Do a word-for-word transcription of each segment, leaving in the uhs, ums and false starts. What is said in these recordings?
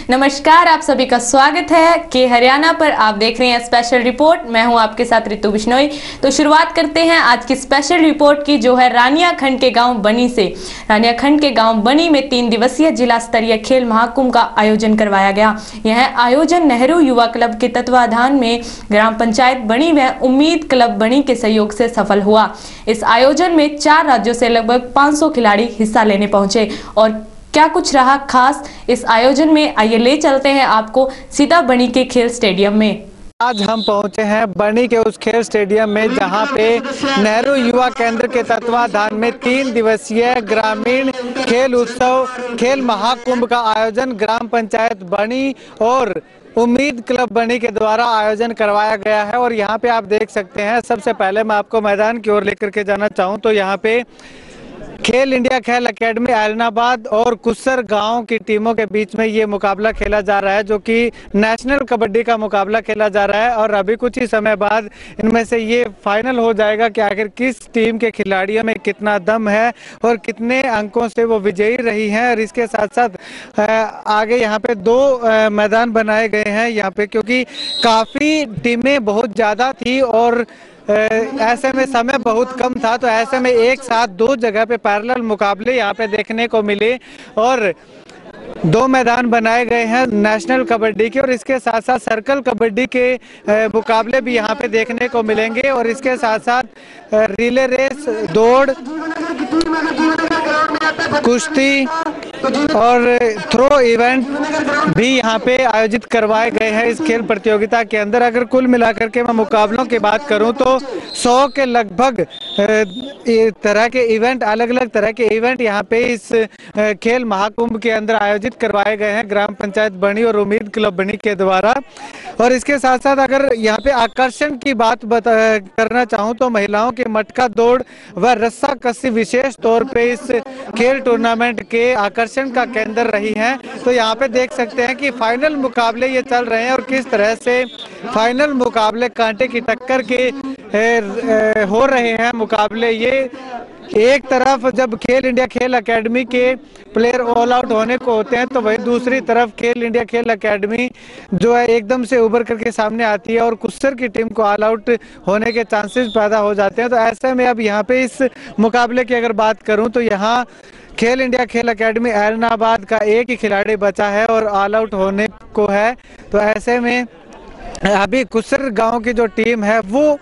नमस्कार, आप सभी का स्वागत है कि हरियाणा पर आप देख रहे हैं स्पेशल रिपोर्ट। मैं हूं आपके साथ ऋतु बिश्नोई। तो शुरुआत करते हैं आज की स्पेशल रिपोर्ट की, जो है रानिया खंड के गांव बनी से। रानिया खंड के गांव बनी में तीन दिवसीय जिला स्तरीय खेल महाकुंभ का आयोजन करवाया गया। यह आयोजन नेहरू युवा क्लब के तत्वाधान में ग्राम पंचायत बनी व उम्मीद क्लब बनी के सहयोग से सफल हुआ। इस आयोजन में चार राज्यों से लगभग पाँच सौ खिलाड़ी हिस्सा लेने पहुंचे। और क्या कुछ रहा खास इस आयोजन में, आइए ले चलते हैं आपको सीधा बनी के खेल स्टेडियम में। आज हम पहुंचे हैं बनी के उस खेल स्टेडियम में, जहां पे नेहरू युवा केंद्र के तत्वाधान में तीन दिवसीय ग्रामीण खेल उत्सव खेल महाकुंभ का आयोजन ग्राम पंचायत बनी और उम्मीद क्लब बनी के द्वारा आयोजन करवाया गया है। और यहाँ पे आप देख सकते हैं, सबसे पहले मैं आपको मैदान की ओर लेकर के जाना चाहूँ तो यहाँ पे खेल इंडिया खेल एकेडमी ऐलनाबाद और कुस्सर गांव की टीमों के बीच में ये मुकाबला खेला जा रहा है, जो कि नेशनल कबड्डी का मुकाबला खेला जा रहा है। और अभी कुछ ही समय बाद इनमें से ये फाइनल हो जाएगा कि आखिर किस टीम के खिलाड़ियों में कितना दम है और कितने अंकों से वो विजयी रही हैं। और इसके साथ साथ आगे यहाँ पे दो मैदान बनाए गए हैं यहाँ पे, क्योंकि काफ़ी टीमें बहुत ज़्यादा थी और ऐसे में समय बहुत कम था, तो ऐसे में एक साथ दो जगह पे पैरेलल मुकाबले यहाँ पे देखने को मिले। और दो मैदान बनाए गए हैं नेशनल कबड्डी के, और इसके साथ साथ सर्कल कबड्डी के मुकाबले भी यहाँ पे देखने को मिलेंगे। और इसके साथ साथ रिले रेस, दौड़, कुश्ती और थ्रो इवेंट भी यहाँ पे आयोजित करवाए गए हैं इस खेल प्रतियोगिता के अंदर। अगर कुल मिलाकर के मैं मुकाबलों की बात करूं तो सौ के लगभग तरह के इवेंट, अलग अलग तरह के इवेंट यहाँ पे इस खेल महाकुंभ के अंदर आयोजित करवाए गए हैं ग्राम पंचायत बनी और उम्मीद क्लब बनी के द्वारा। और इसके साथ साथ अगर यहाँ पे आकर्षण की बात बता करना चाहूँ तो महिलाओं की मटका दौड़ व रस्सा कस्सी विशेष तौर पे इस खेल टूर्नामेंट के आकर्षण का केंद्र रही हैं। तो यहाँ पे देख सकते हैं कि फाइनल मुकाबले ये चल रहे हैं और किस तरह से फाइनल मुकाबले कांटे की टक्कर के ए, ए, हो रहे हैं मुकाबले। ये एक तरफ जब खेल इंडिया खेल एकेडमी के प्लेयर ऑल आउट होने को होते हैं, तो वही दूसरी तरफ खेल इंडिया खेल एकेडमी जो है एकदम से उभर करके सामने आती है और कुस्सर की टीम को ऑल आउट होने के चांसेस पैदा हो जाते हैं। तो ऐसे में अब यहाँ पे इस मुकाबले की अगर बात करूँ तो यहाँ खेल इंडिया खेल एकेडमी ऐलनाबाद का एक ही खिलाड़ी बचा है और ऑल आउट होने को है। तो ऐसे में अभी कुस्सर गांव की जो टीम है वो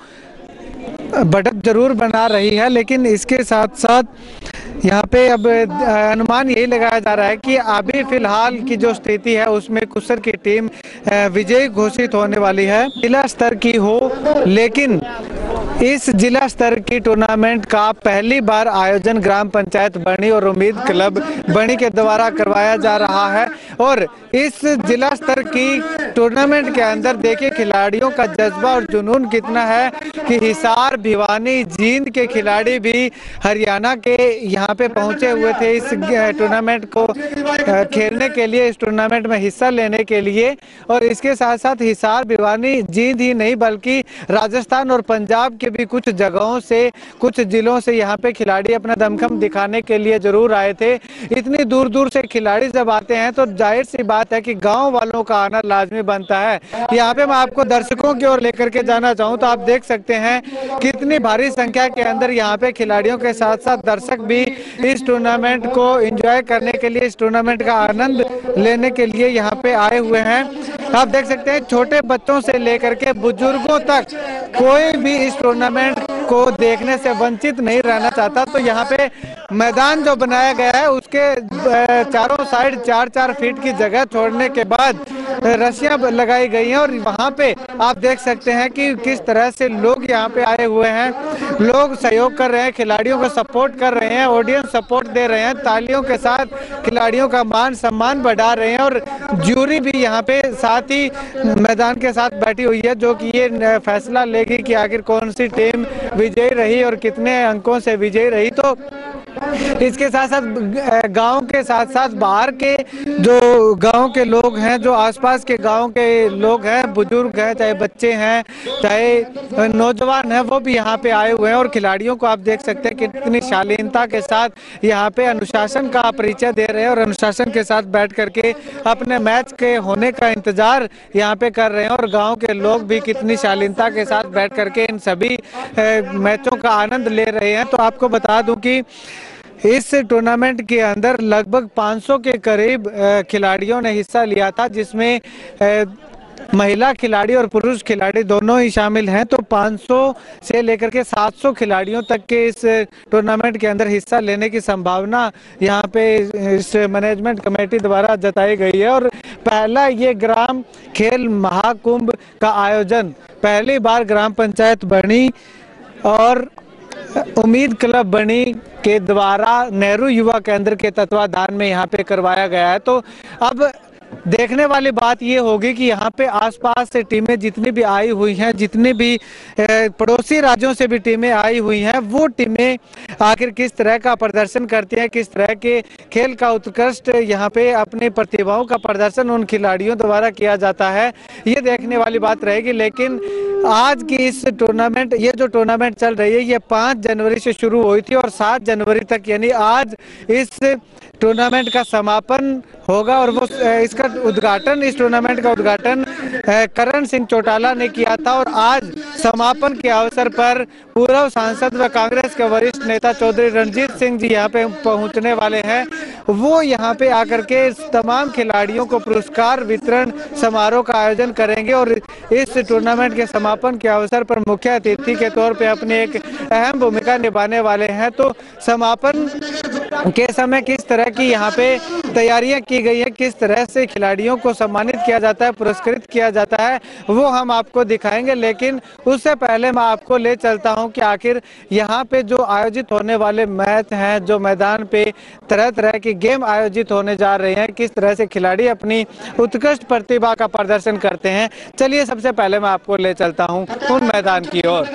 बढ़त जरूर बना रही है, लेकिन इसके साथ साथ यहाँ पे अब अनुमान यही लगाया जा रहा है कि अभी फिलहाल की जो स्थिति है उसमें कुस्सर की टीम विजयी घोषित होने वाली है। जिला स्तर की हो, लेकिन इस जिला स्तर की टूर्नामेंट का पहली बार आयोजन ग्राम पंचायत बनी और उम्मीद क्लब बनी के द्वारा करवाया जा रहा है। और इस जिला स्तर की टूर्नामेंट के अंदर देखिए खिलाड़ियों का जज्बा और जुनून कितना है कि हिसार, भिवानी, जींद के खिलाड़ी भी हरियाणा के यहाँ पे पहुंचे हुए थे इस टूर्नामेंट को खेलने के लिए, इस टूर्नामेंट में हिस्सा लेने के लिए। और इसके साथ साथ हिसार, भिवानी, जींद ही नहीं बल्कि राजस्थान और पंजाब के भी कुछ जगहों से, कुछ जिलों से यहाँ पे खिलाड़ी अपना दमखम दिखाने के लिए जरूर आए थे। इतनी दूर दूर से खिलाड़ी जब आते हैं तो जाहिर सी बात है कि गांव वालों का आना लाजमी बनता है। यहाँ पे मैं आपको दर्शकों की ओर लेकर के जाना चाहूँ तो आप देख सकते हैं कितनी भारी संख्या के अंदर यहाँ पे खिलाड़ियों के साथ साथ दर्शक भी इस टूर्नामेंट को एंजॉय करने के लिए, इस टूर्नामेंट का आनंद लेने के लिए यहाँ पे आए हुए हैं। आप देख सकते हैं छोटे बच्चों से लेकर के बुजुर्गों तक कोई भी इस टूर्नामेंट को देखने से वंचित नहीं रहना चाहता। तो यहाँ पे मैदान जो बनाया गया है उसके चारों साइड चार चार फीट की जगह छोड़ने के बाद रस्सियां लगाई गई हैं और वहाँ पे आप देख सकते हैं कि किस तरह से लोग यहाँ पे आए हुए हैं। लोग सहयोग कर रहे हैं, खिलाड़ियों को सपोर्ट कर रहे हैं, ऑडियंस सपोर्ट दे रहे हैं, तालियों के साथ खिलाड़ियों का मान सम्मान बढ़ा रहे हैं। और ज्यूरी भी यहाँ पे साथ ही मैदान के साथ बैठी हुई है, जो कि ये फैसला लेगी कि आखिर कौन सी टीम विजयी रही और कितने अंकों से विजयी रही। तो इसके साथ साथ गांव के साथ साथ बाहर के जो गांव के लोग हैं, जो आसपास के गांव के लोग हैं, बुजुर्ग हैं, चाहे बच्चे हैं, चाहे नौजवान हैं, वो भी यहाँ पे आए हुए हैं। और खिलाड़ियों को आप देख सकते हैं कितनी शालीनता के साथ यहाँ पे अनुशासन का परिचय दे रहे हैं और अनुशासन के साथ बैठ करके अपने मैच के होने का इंतजार यहाँ पे कर रहे हैं। और गाँव के लोग भी कितनी शालीनता के साथ बैठ करके इन सभी मैचों का आनंद ले रहे हैं। तो आपको बता दूं कि इस टूर्नामेंट के अंदर लगभग पाँच सौ के करीब खिलाड़ियों ने हिस्सा लिया था, जिसमें महिला खिलाड़ी और पुरुष खिलाड़ी दोनों ही शामिल हैं। तो पाँच सौ से लेकर के सात सौ खिलाड़ियों तक के इस टूर्नामेंट के अंदर हिस्सा लेने की संभावना यहाँ पे इस मैनेजमेंट कमेटी द्वारा जताई गई है। और पहला ये ग्राम खेल महाकुंभ का आयोजन पहली बार ग्राम पंचायत बनी और उम्मीद क्लब बनी के द्वारा नेहरू युवा केंद्र के तत्वाधान में यहाँ पे करवाया गया है। तो अब देखने वाली बात ये होगी कि यहाँ पे आसपास से टीमें जितनी भी आई हुई हैं, जितनी भी पड़ोसी राज्यों से भी टीमें आई हुई हैं, वो टीमें आखिर किस तरह का प्रदर्शन करती हैं, किस तरह के खेल का उत्कृष्ट यहाँ पे अपनी प्रतिभाओं का प्रदर्शन उन खिलाड़ियों द्वारा किया जाता है, ये देखने वाली बात रहेगी। लेकिन आज की इस टूर्नामेंट ये जो टूर्नामेंट चल रही है ये पाँच जनवरी से शुरू हुई थी और सात जनवरी तक, यानी आज इस टूर्नामेंट का समापन होगा। और वो इसका उद्घाटन इस टूर्नामेंट का उद्घाटन करण सिंह चौटाला ने किया था। और आज समापन के अवसर पर पूर्व सांसद व कांग्रेस के वरिष्ठ नेता चौधरी रणजीत सिंह जी यहाँ पे पहुंचने वाले हैं। वो यहाँ पे आकर के तमाम खिलाड़ियों को पुरस्कार वितरण समारोह का आयोजन करेंगे और इस टूर्नामेंट के समापन के अवसर पर मुख्य अतिथि के तौर पे अपनी एक अहम भूमिका निभाने वाले हैं। तो समापन के समय किस तरह की यहाँ पे तैयारियां की गई है, किस तरह से खिलाड़ियों को सम्मानित किया जाता है, पुरस्कृत किया जाता है, वो हम आपको दिखाएंगे। लेकिन उससे पहले मैं आपको ले चलता हूं कि आखिर यहाँ पे जो आयोजित होने वाले मैच हैं, जो मैदान पे तरह तरह की गेम आयोजित होने जा रहे हैं, किस तरह से खिलाड़ी अपनी उत्कृष्ट प्रतिभा का प्रदर्शन करते हैं, चलिए सबसे पहले मैं आपको ले चलता हूँ उन मैदान की ओर।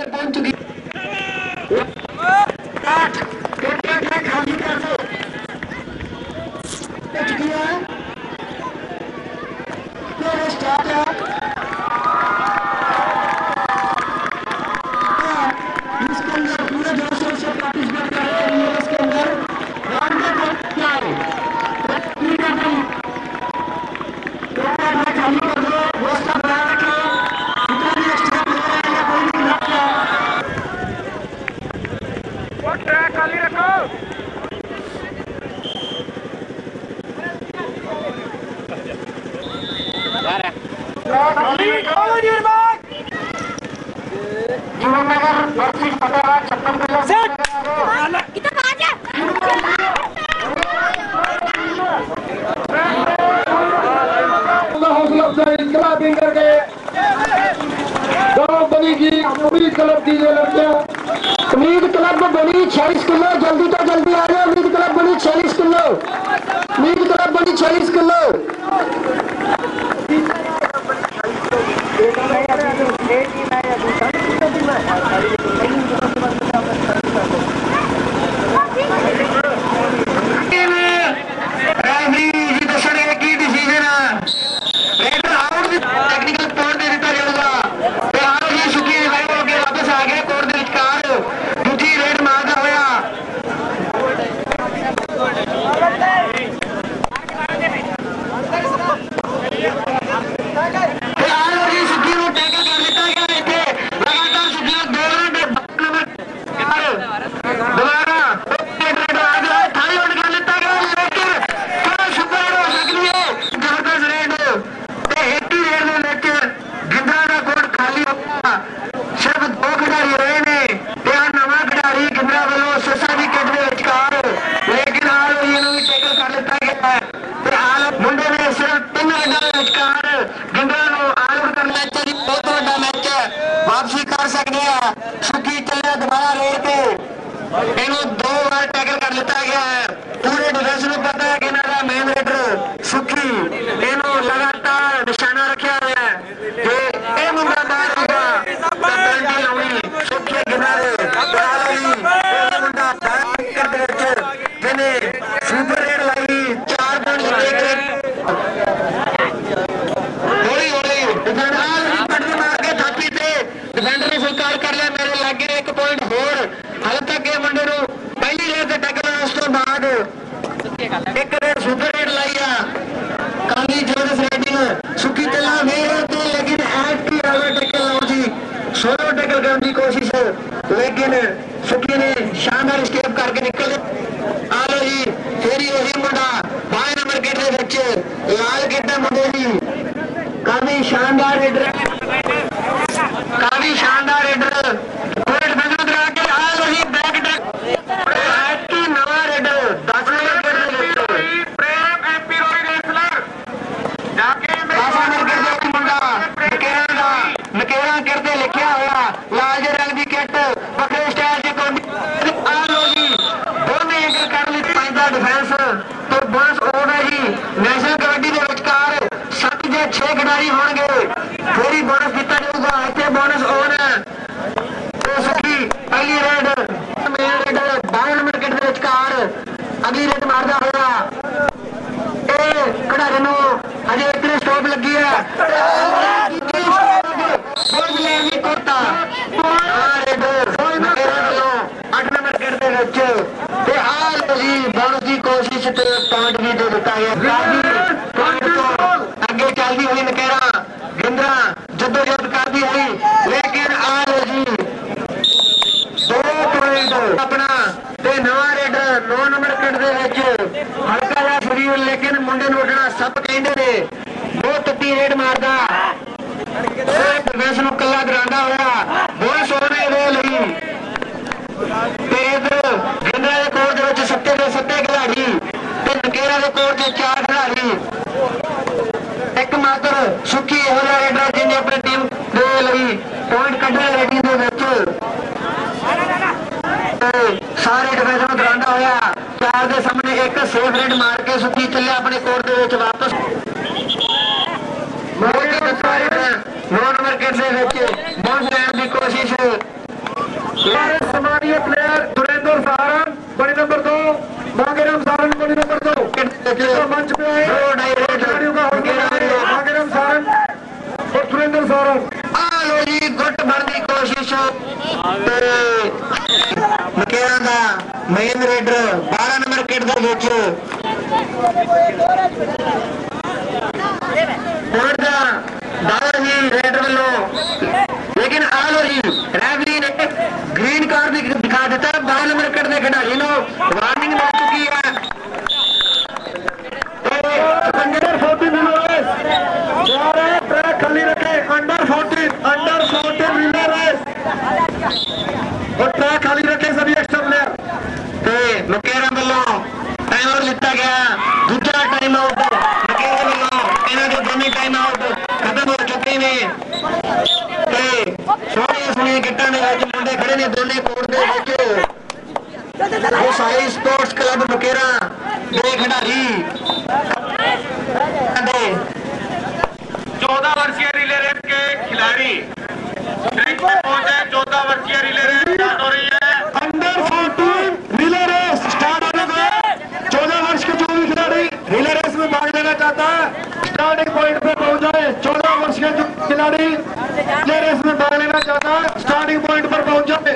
उम्मीद क्लब की जो लड़कियां उम्मीद क्लब बनी छियालीस किलो, जल्दी तो जल्दी आ जाओ। उम्मीद क्लब बनी छियालीस किलो, उम्मीद क्लब बनी छियालीस किलो। वापसी कर सकते हैं। सुखी चले दोबारा रोड पे इन्हों दो बार टैकल कर लिया गया है। पूरे डिफेंस में पता है कि ना मेन रेडर सुखी इन्हों लगातार निशाना रखा हुआ है कि ये मुंडा बाहर होगा पेनल्टी होगी सुखी किनारे मुंडा काफी शानदार रेडर काफी शानदार रेडर कोर्ट बंद करा के आ रही बैक टैक की नवा रेडर दस नंबर प्रेम एमपी रोई रेसलर जाके दस नंबर के मुंडा नकेरा दा नकेरा करते लिखिया होया लाल रंग की किट बखरे स्टाइल की कोडी आ लो जी दोने अगर कर ली पैदा डिफेंस तो बोनस ओवर है जी नेशनल कबड्डी के विचकार सत्त जे छे खिडारी होंगे फिर ही बोनस दिता जाऊगा इतने बोनस ओवर है तो सुखी पहली रेड मेन रेड बारह नंबर किट के विचकार अगली रेड मारदा होया ए खिडारी नूं अजे एक स्टॉप लगी है अठ नंबर किट के विच ते आ लो जी बोनस की कोशिश ते पॉइंट भी दे दिता गया अगे चलती हुई नकेरा गिंदरा जद्दोजहद करती हुई लेकिन आ लो जी दो पॉइंट अपना ते नवा रेडर नौ नंबर किट दे विच हल्का जिहा शरीर लेकिन मुंडे नूं उड्डना सब कहंदे ने बहुत तत्ती रेड मारदा प्रवेश नूं कल्ला दरांदा होया बोनस होने दे लई ते इधर गिंदरा दे कोर्ट दे विच सत्ते दे सत्ते खिडारी ते नकेरा दे कोर्ट दे चार खिडारी एक मात्र सुखी हो रहा रेडर जिन्हें अपनी टीम दे लई पॉइंट कढ़ने रेडिंग दे विच सारे डिफेंस नूं दरांदा होया चार दे सामने एक सेफ रेड मार के सुखी चलिया अपने कोर्ट दे विच वापस नौ नंबर किट दे विच बोनस लैण दी कोशिश समानीय प्लेयर सुरेंद्र सारन बड़ी नंबर दो मांगेराम सारन बड़ी नंबर दो मंच पे आए मांगेराम सारन और सुरेंद्र सारन आ लो जी गुट भरने की कोशिश नकेरा दा मेन रेडर बारह नंबर किट दे विच दावा जी रेडर वालों लेकिन आ लो जी रेफरी ने ग्रीन कार्ड दिखा दिता बारह नंबर किट के खिडारी नूं वार्निंग मिल चुकी है अंडर फोर्टीन ट्रैक खाली रखे under fourteen under fourteen relay race और ट्रैक खाली रखे सभी एक्स्ट्रा प्लेयर नकेरा वालों टाइम आउट लिता गया दूसरा टाइम आउट नकेरा वालों इन्हां दे दोनों टाइम आउट खत्म हो चुके ने सोहणियां सोहणियां किटां दे विच मुंडे खड़े ने दोने कोर्ट दे विच साई स्पोर्ट्स क्लब नकेरा दे खिडारी चौदह वर्षीय रिले रेस के खिलाड़ी पहुंचे चौदह वर्षीय रिले रेस स्टार्ट हो रही है under fourteen relay race start होने को चौदह वर्ष के जो भी खिलाड़ी रिले रेस में भाग लेना चाहता है स्टार्टिंग पॉइंट पर पहुंच जाए चौदह वर्ष के जो खिलाड़ी रिले रेस में भाग लेना चाहता है स्टार्टिंग पॉइंट पर पहुंच जाए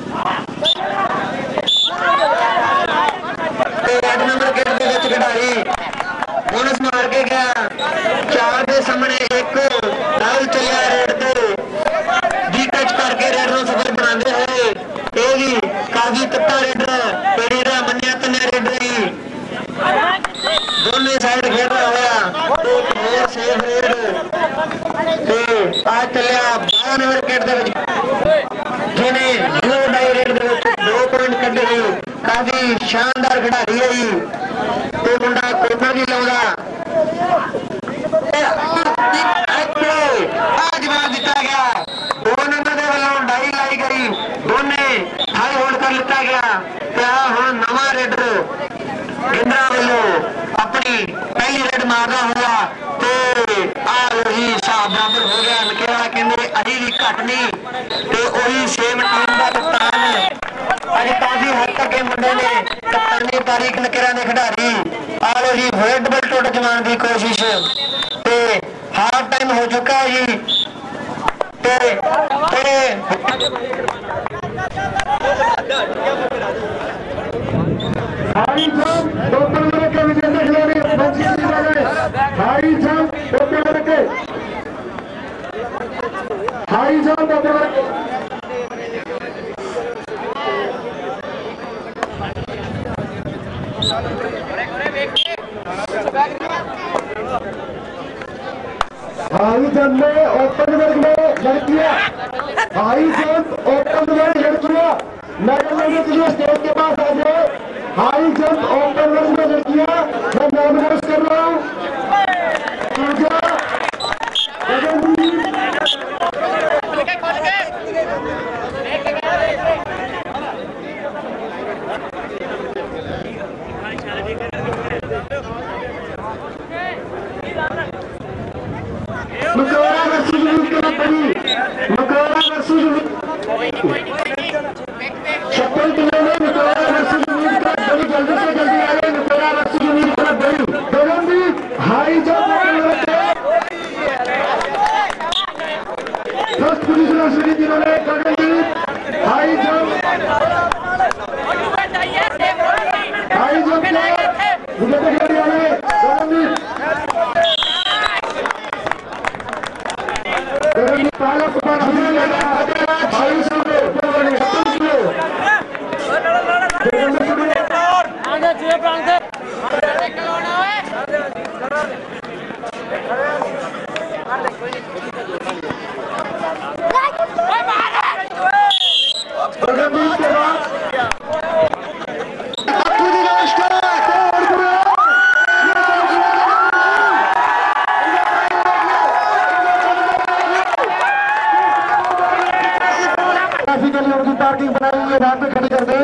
आठ नंबर किट के विच खिडारी बोनस मार के गया चार के सामने एक डाल चलिया रेड ते डी टच करके रेड नूं सफल बनाते हुए ये भी काफी तत्ता रेडर पेड़ीरा मनिया तन्या रेडर ही दोनों साइड खेल रहा होया एक होर सेफ रेड ते आ चलिया बारह नंबर किट दे विच जिन्हें दो डाई रेड दे विच दो पॉइंट कड्ढे गए काफी शानदार खिडारी है जी तो मुंडा कोर्नर भी लाउंदा जवाब दिता गया दो नंबर के वालों डाई लाई गई दोने हाई होल्ड कर लिता गया क्या हुण नवा रेडर गिंदरा वालों अपनी पहली रेड मारदा हुआ तो आ वही हिसाब बराबर हो गया नकेरा कहंदे अभी भी घट नहीं ते वही सेम टीम का कप्तान अज काफी हद तक मुंडे ने कप्तानी तारीख नकेरा ने खिडारी आ लो जी वर्ल्ड डबल टोट जमान की कोशिश ते हाफ टाइम हो चुका है जी ते ते हाई जंप दो नंबर के विजेता खिलाड़ी हाई जंप दो नंबर के हाई जंप दो नंबर के हाई जंप में ओपन वर्ग में लड़कियां, हाई जंप ओपन वर्ग लड़कियां मेडल लेने के लिए स्टेज के पास आ जाए। हाई जंप ओपन वर्ग में लड़कियां मैं नाम अनाउंस कर रहा हूँ। मुकौरा वर्सेस मुकौरा वर्सेस छप्पन किलो में मुकौरा वर्सेस बड़ी जल्दी से जल्दी आ रहे। मुकौरा वर्सेस बड़ी Gagandeep high jump first position हासिल जिन्होंने Gagandeep high jump high jump विजेता खिलाड़ी आ रहे गगनदीप पहला कुमार बाईस पार्किंग बनाई हुई है, वहां पे खड़ी कर दे।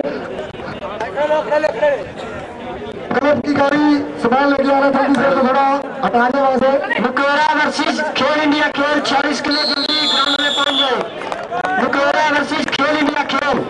क्लब की गाड़ी सामान लेके आ रहा था, तो थोड़ा हटाने वहां से। मुकौरा वर्सेस खेल इंडिया खेल छियालीस किलो जल्दी ग्राउंड में पहुंच गए। मुकौरा वर्सेस खेल इंडिया खेल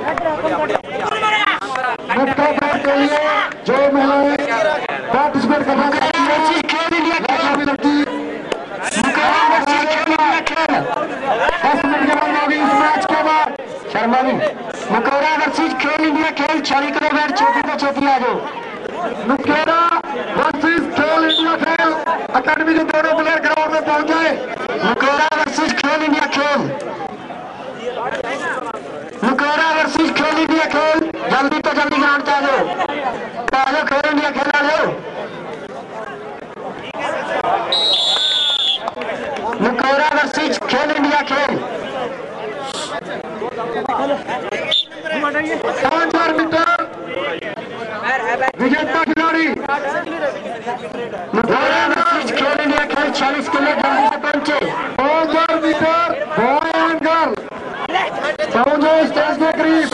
मुक्का पार के लिए जो महिलाएं पार्टिसिपेट करना चाहती है खेल इंडिया खेल लड़की मुकौरा वर्सेस खेल इंडिया खेल दस मिनट के बाद होगी इस मैच के बाद शर्मा जी। मुकौरा वर्सेस खेल इंडिया खेल छियालीस किलो बैठ छोटी को छोटी आ जाओ। मुकौरा वर्सेस खेल इंडिया खेल अकेडमी के दोनों प्लेयर ग्राउंड में पहुंच गए। मुकौरा वर्सेस खेल इंडिया खेल मुकौरा वर्सेस खेल इंडिया खेल जल्दी तो जल्दी ग्राउंड पे आ जाओ। पहले खेल इंडिया खेल आ जाओ। मुकौरा वर्सेस खेल इंडिया खेल पांच हजार मीटर विजेता खिलाड़ी मुकौरा वर्सेस खेल इंडिया खेल छियालीस किलो जल्दी से पहुंचे। पांच हजार मीटर बॉय एंड गर्ल पहुंचो स्टेज के करीब।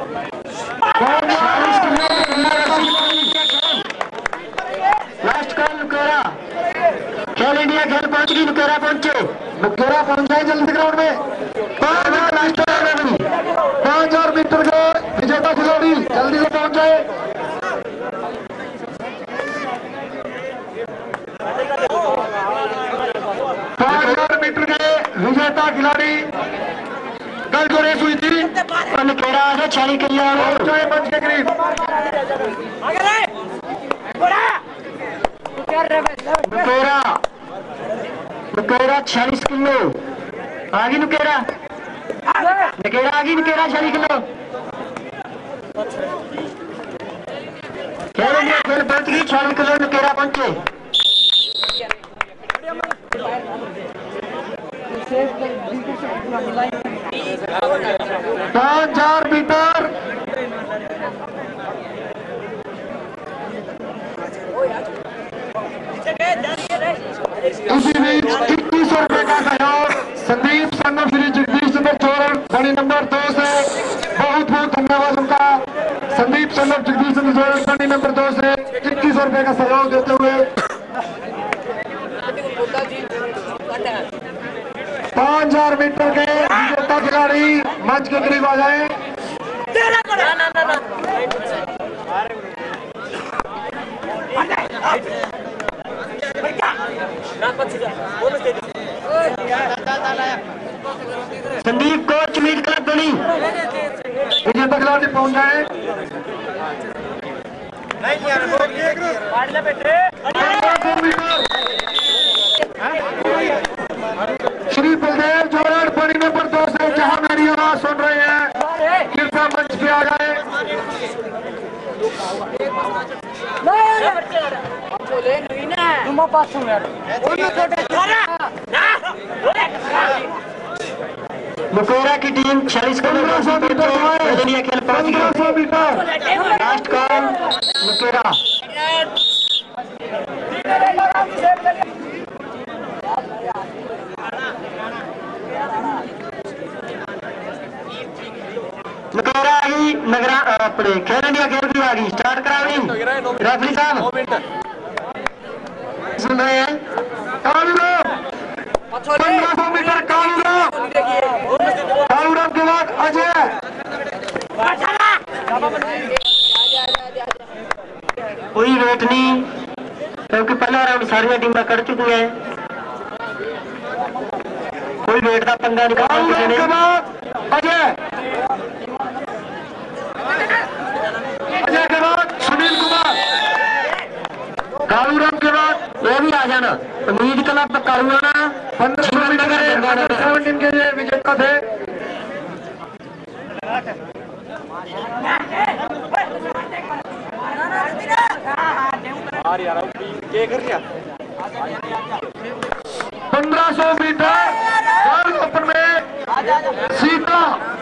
लास्ट कॉल मुकौरा खेल इंडिया खेल पहुंच गई। मुकौरा पहुंचे मुकौरा पहुंच जाए जल्दी ग्राउंड में। पांच हजार लास्ट पांच हजार मीटर के विजेता खिलाड़ी जल्दी से पहुंच जाए। पांच हजार मीटर के विजेता खिलाड़ी कल जो रेस हुई थी मुकौरा आगे छियालीस के लिए पहुंच जाए मंच के करीब। मुकौरा मुकौरा छियालीस किलो आगे मुकौरा मुकौरा आगे मुकौरा छियालीस किलो खेल इंडिया खेल पहुंच गई। छियालीस किलो मुकौरा पहुंचे। पांच हजार मीटर इसी बीच इक्कीस सौ रुपए का सहयोग संदीप सन्ना श्री जगदीश चंद्र चौरण बड़ी नंबर दो से बहुत बहुत धन्यवाद उनका। संदीप सन्ना जगदीश चंद्र चौरण बड़ी नंबर दो से इक्कीस सौ रुपए का सहयोग देते हुए पांच हजार मीटर के विजेता खिलाड़ी मंच के करीब आ जाए। संदीप कोच मीट क्लब बनी विजेता खिलाड़ी पहुंच जाए। श्री बलदेव जोड़ बड़ी नंबर दो से जहां मेरी आवाज सुन रहे हैं कृपया मंच पे आ जाए। मुकेरा की टीम छियालीस किलो खेल पहुंच गई। Last call Mukera. मुकेरा आ गई नगरा अपने खेल इंडिया खेल की आ गई। स्टार्ट करा रेफरी साहब सुन रहे हैं। पंद्रह सौ मीटर कालूराम कालूराम के बाद अजय कोई वेट नहीं क्योंकि पहला राउंड सारिया टीम कर चुकी है। कोई वेट का पंगा निकाल के बाद अजय अजय के बाद सुनील कुमार कालूराम के बाद ये भी आ जाना। उम्मीद क्लब कालूराना सेवनटीन के लिए विजेता थे। पंद्रह सौ मीटर वर्ल्ड ओपन में सीता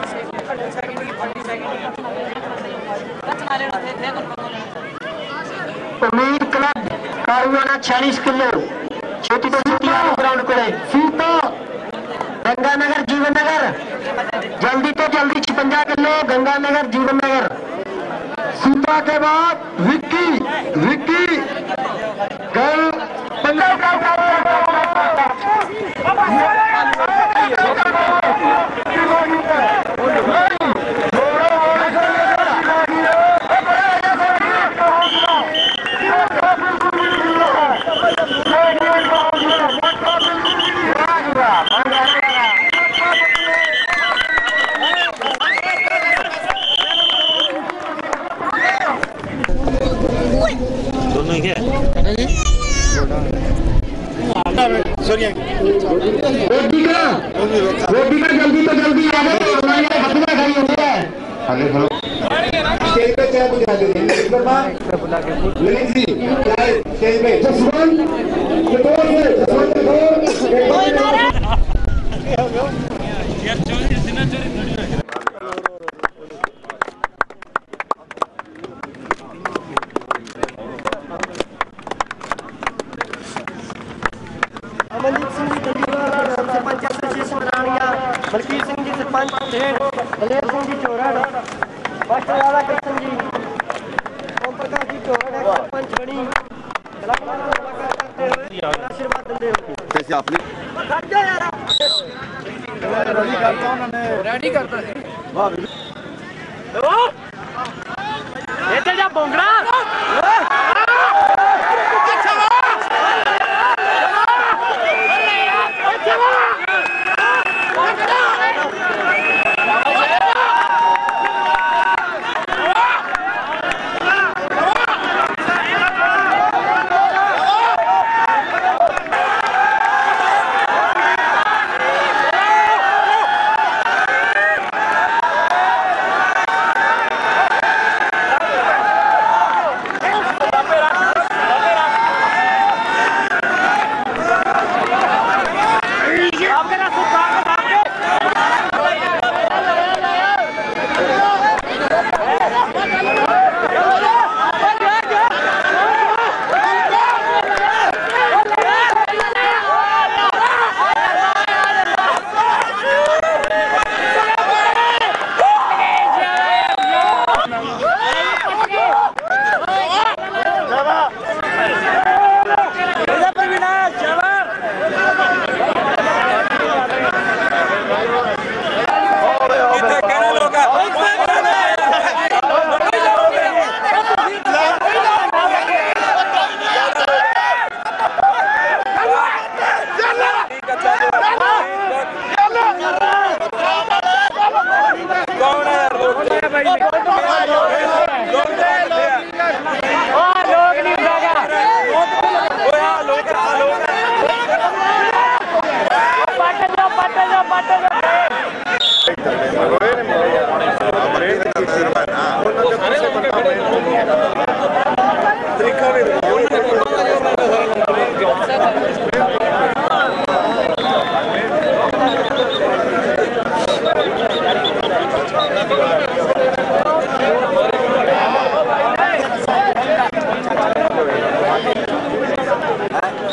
उम्मीद क्लब कालूराना छियालीस किलो छोटी तो छोटी ग्राउंड को सीता गंगानगर जीवन नगर जल्दी तो जल्दी छप्पन किलो गंगानगर जीवन नगर। सीता के बाद विक्की विक्की कल पंजाब जल्दी तो जल्दी आ गए खड़ी हो गया है। स्टेज पे चाय बुझा दे ललित जी स्टेज पे जसवंत अमनदीप सिंह जी चंडीगढ़ सरपंच एसोसिएशन रानिया बलकीर सिंह जी सरपंच दलेर सिंह जी चौरड़ मास्टर राधा कृष्ण जी ओम प्रकाश जी चौरड़ सरपंच बनी आशीर्वाद देते कैसे आपने रेडी करता है जा बोंगड़ा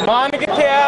मान किथे है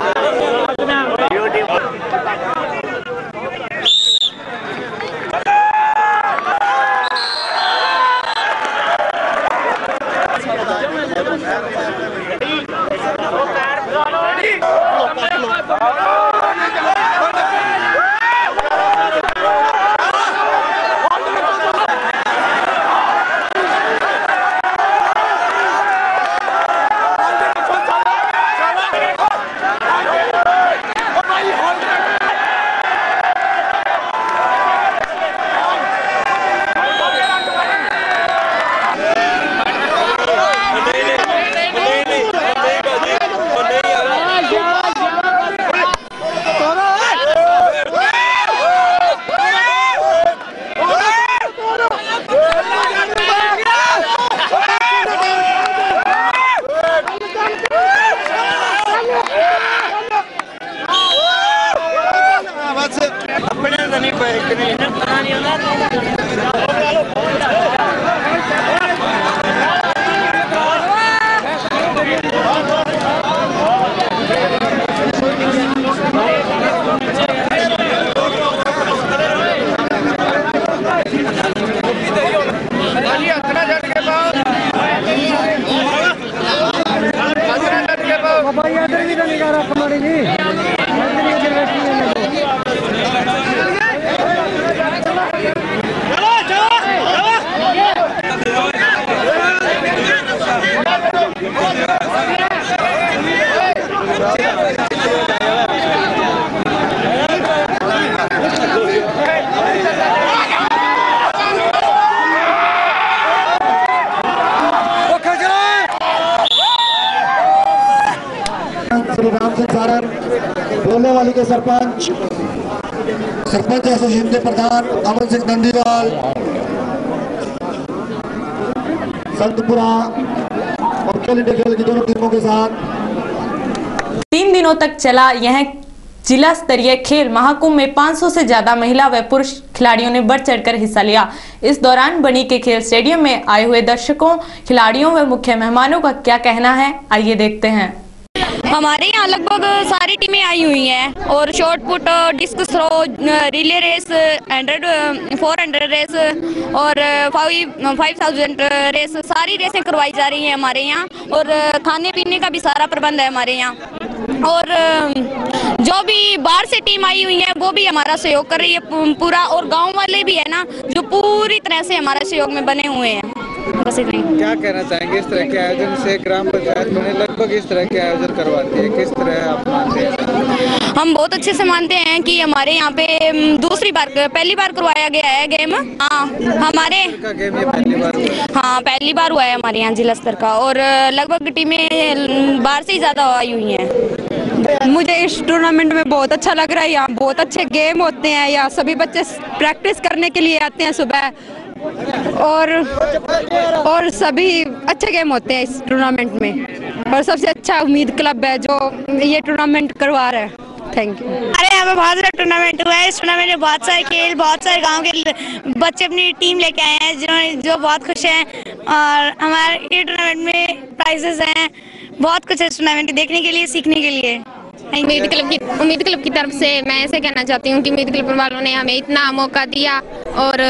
बोलने वाली के सरपंच सरपंच एसोसिएशन के प्रधान अमन सिंह नंदीवाल, संतपुरा और खेल इंडिया खेल की दोनों टीमों के साथ तीन दिनों तक चला यह जिला स्तरीय खेल महाकुंभ में पाँच सौ से ज्यादा महिला व पुरुष खिलाड़ियों ने बढ़ चढ़कर हिस्सा लिया। इस दौरान बनी के खेल स्टेडियम में आए हुए दर्शकों, खिलाड़ियों व मुख्य मेहमानों का क्या कहना है, आइए देखते हैं। हमारे यहाँ लगभग सारी टीमें आई हुई हैं और shot put, disc throw, relay race, hundred four hundred race और फाइव फाइव थाउजेंड रेस, सारी रेसें करवाई जा रही हैं हमारे यहाँ। और खाने पीने का भी सारा प्रबंध है हमारे यहाँ। और जो भी बाहर से टीम आई हुई है वो भी हमारा सहयोग कर रही है पूरा, और गांव वाले भी है ना जो पूरी तरह से हमारे सहयोग में बने हुए हैं। बस इतना। क्या कहना चाहेंगे इस तरह के आयोजन से? ग्राम पंचायत में लगभग इस तरह के आयोजन करवाती है, किस तरह आप मानते हैं? हम बहुत अच्छे से मानते हैं कि हमारे यहाँ पे दूसरी बार पहली बार करवाया गया है गेम। हाँ हमारे का गेम ये पहली बार हुआ है। हाँ पहली बार हुआ है हमारे यहाँ जिला स्तर का, और लगभग टीमें बाहर से ही ज्यादा आई हुई हैं। मुझे इस टूर्नामेंट में बहुत अच्छा लग रहा है। यहाँ बहुत अच्छे गेम होते हैं, यहाँ सभी बच्चे प्रैक्टिस करने के लिए आते हैं सुबह, और और सभी अच्छे गेम होते हैं इस टूर्नामेंट में। और सबसे अच्छा उम्मीद क्लब है जो ये टूर्नामेंट करवा रहा है। Thank you. अरे यहाँ पे बहुत सारा टूर्नामेंट हुआ है। इस टूर्नामेंट में बहुत सारे खेल, बहुत सारे गांव के बच्चे अपनी टीम लेके आए हैं जिन्होंने जो बहुत खुश हैं। और हमारे ये टूर्नामेंट में प्राइजेस हैं, बहुत कुछ है इस टूर्नामेंट देखने के लिए, सीखने के लिए। उम्मीद क्लब की उम्मीद क्लब की तरफ से मैं ऐसे कहना चाहती हूँ कि उम्मीद क्लब वालों ने हमें इतना मौका दिया, और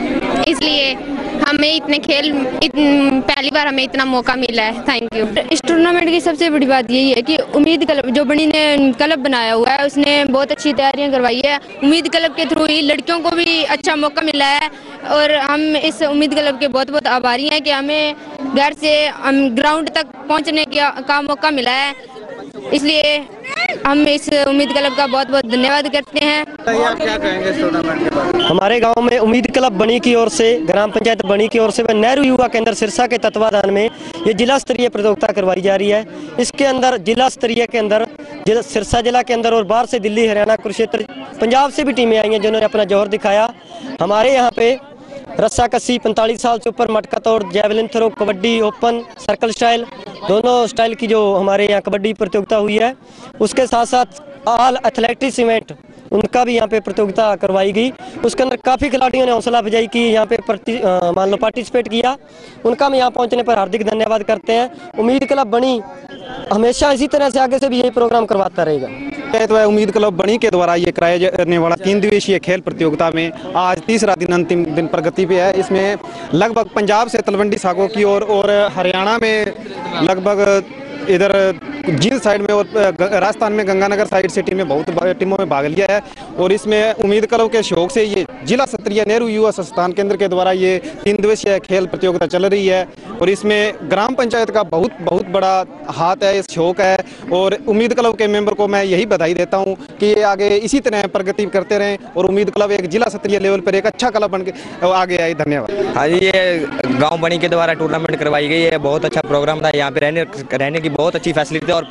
इसलिए हमें इतने खेल इत, पहली बार हमें इतना मौका मिला है। Thank you. इस टूर्नामेंट की सबसे बड़ी बात यही है कि उम्मीद क्लब जो बनी ने क्लब बनाया हुआ है उसने बहुत अच्छी तैयारियां करवाई है। उम्मीद क्लब के थ्रू ही लड़कियों को भी अच्छा मौका मिला है, और हम इस उम्मीद क्लब के बहुत बहुत आभारी हैं कि हमें घर से हम ग्राउंड तक पहुंचने का मौका मिला है। इसलिए हम इस उम्मीद क्लब का बहुत बहुत धन्यवाद करते हैं। आप क्या कहेंगे इस टूर्नामेंट के बारे में? हमारे गांव में उम्मीद क्लब बनी की ओर से, ग्राम पंचायत बनी की ओर से व नेहरू युवा केंद्र सिरसा के तत्वाधान में ये जिला स्तरीय प्रतियोगिता करवाई जा रही है। इसके अंदर जिला स्तरीय के अंदर सिरसा जिला के अंदर और बाहर से दिल्ली, हरियाणा, कुरुक्षेत्र, पंजाब से भी टीमें आई हैं जिन्होंने अपना जौहर दिखाया। हमारे यहाँ पे रस्सा कस्सी, पैंतालीस साल से ऊपर, मटका तोड़, javelin throw, kabaddi, open, circle style, दोनों स्टाइल की जो हमारे यहाँ कबड्डी प्रतियोगिता हुई है। उसके साथ साथ ऑल एथलेटिक्स इवेंट उनका भी यहाँ पे प्रतियोगिता करवाई गई। उसके अंदर काफ़ी खिलाड़ियों ने हौसला अफजाई की, यहाँ पे प्रति मान लो पार्टिसिपेट किया। उनका हम यहाँ पहुँचने पर हार्दिक धन्यवाद करते हैं। उम्मीद क्लब बनी हमेशा इसी तरह से आगे से भी यही प्रोग्राम करवाता रहेगा। तो उम्मीद क्लब बनी के द्वारा ये कराया जाने वाला तीन दिवसीय खेल प्रतियोगिता में आज तीसरा दिन अंतिम दिन प्रगति पे है। इसमें लगभग पंजाब से तलवंडी सागो की ओर और, और हरियाणा में लगभग इधर जींद साइड में और राजस्थान में गंगानगर साइड से टीमें बहुत टीमों में भाग लिया है। और इसमें उम्मीद क्लब के सहयोग से ये जिला स्तरीय नेहरू युवा संस्थान केंद्र के द्वारा ये तीन दिवसीय खेल प्रतियोगिता चल रही है। और इसमें ग्राम पंचायत का बहुत बहुत बड़ा हाथ है, सहयोग है। और उम्मीद क्लब के मेंबर को मैं यही बधाई देता हूँ कि ये आगे इसी तरह प्रगति करते रहें और उम्मीद क्लब एक जिला स्तरीय लेवल पर एक अच्छा क्लब बन के आगे आए। धन्यवाद। हाँ जी, ये गाँव बनी के द्वारा टूर्नामेंट करवाई गई है, बहुत अच्छा प्रोग्राम था। यहाँ पे रहने रहने की बहुत अच्छी फैसिलिटी और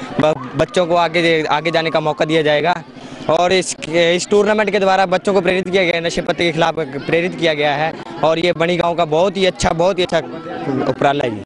बच्चों को आगे आगे जाने का मौका दिया जाएगा। और इस इस टूर्नामेंट के द्वारा बच्चों को प्रेरित किया गया है, नशे पत्ते के खिलाफ प्रेरित किया गया है। और ये बनी गांव का बहुत ही अच्छा बहुत ही अच्छा उपराला है।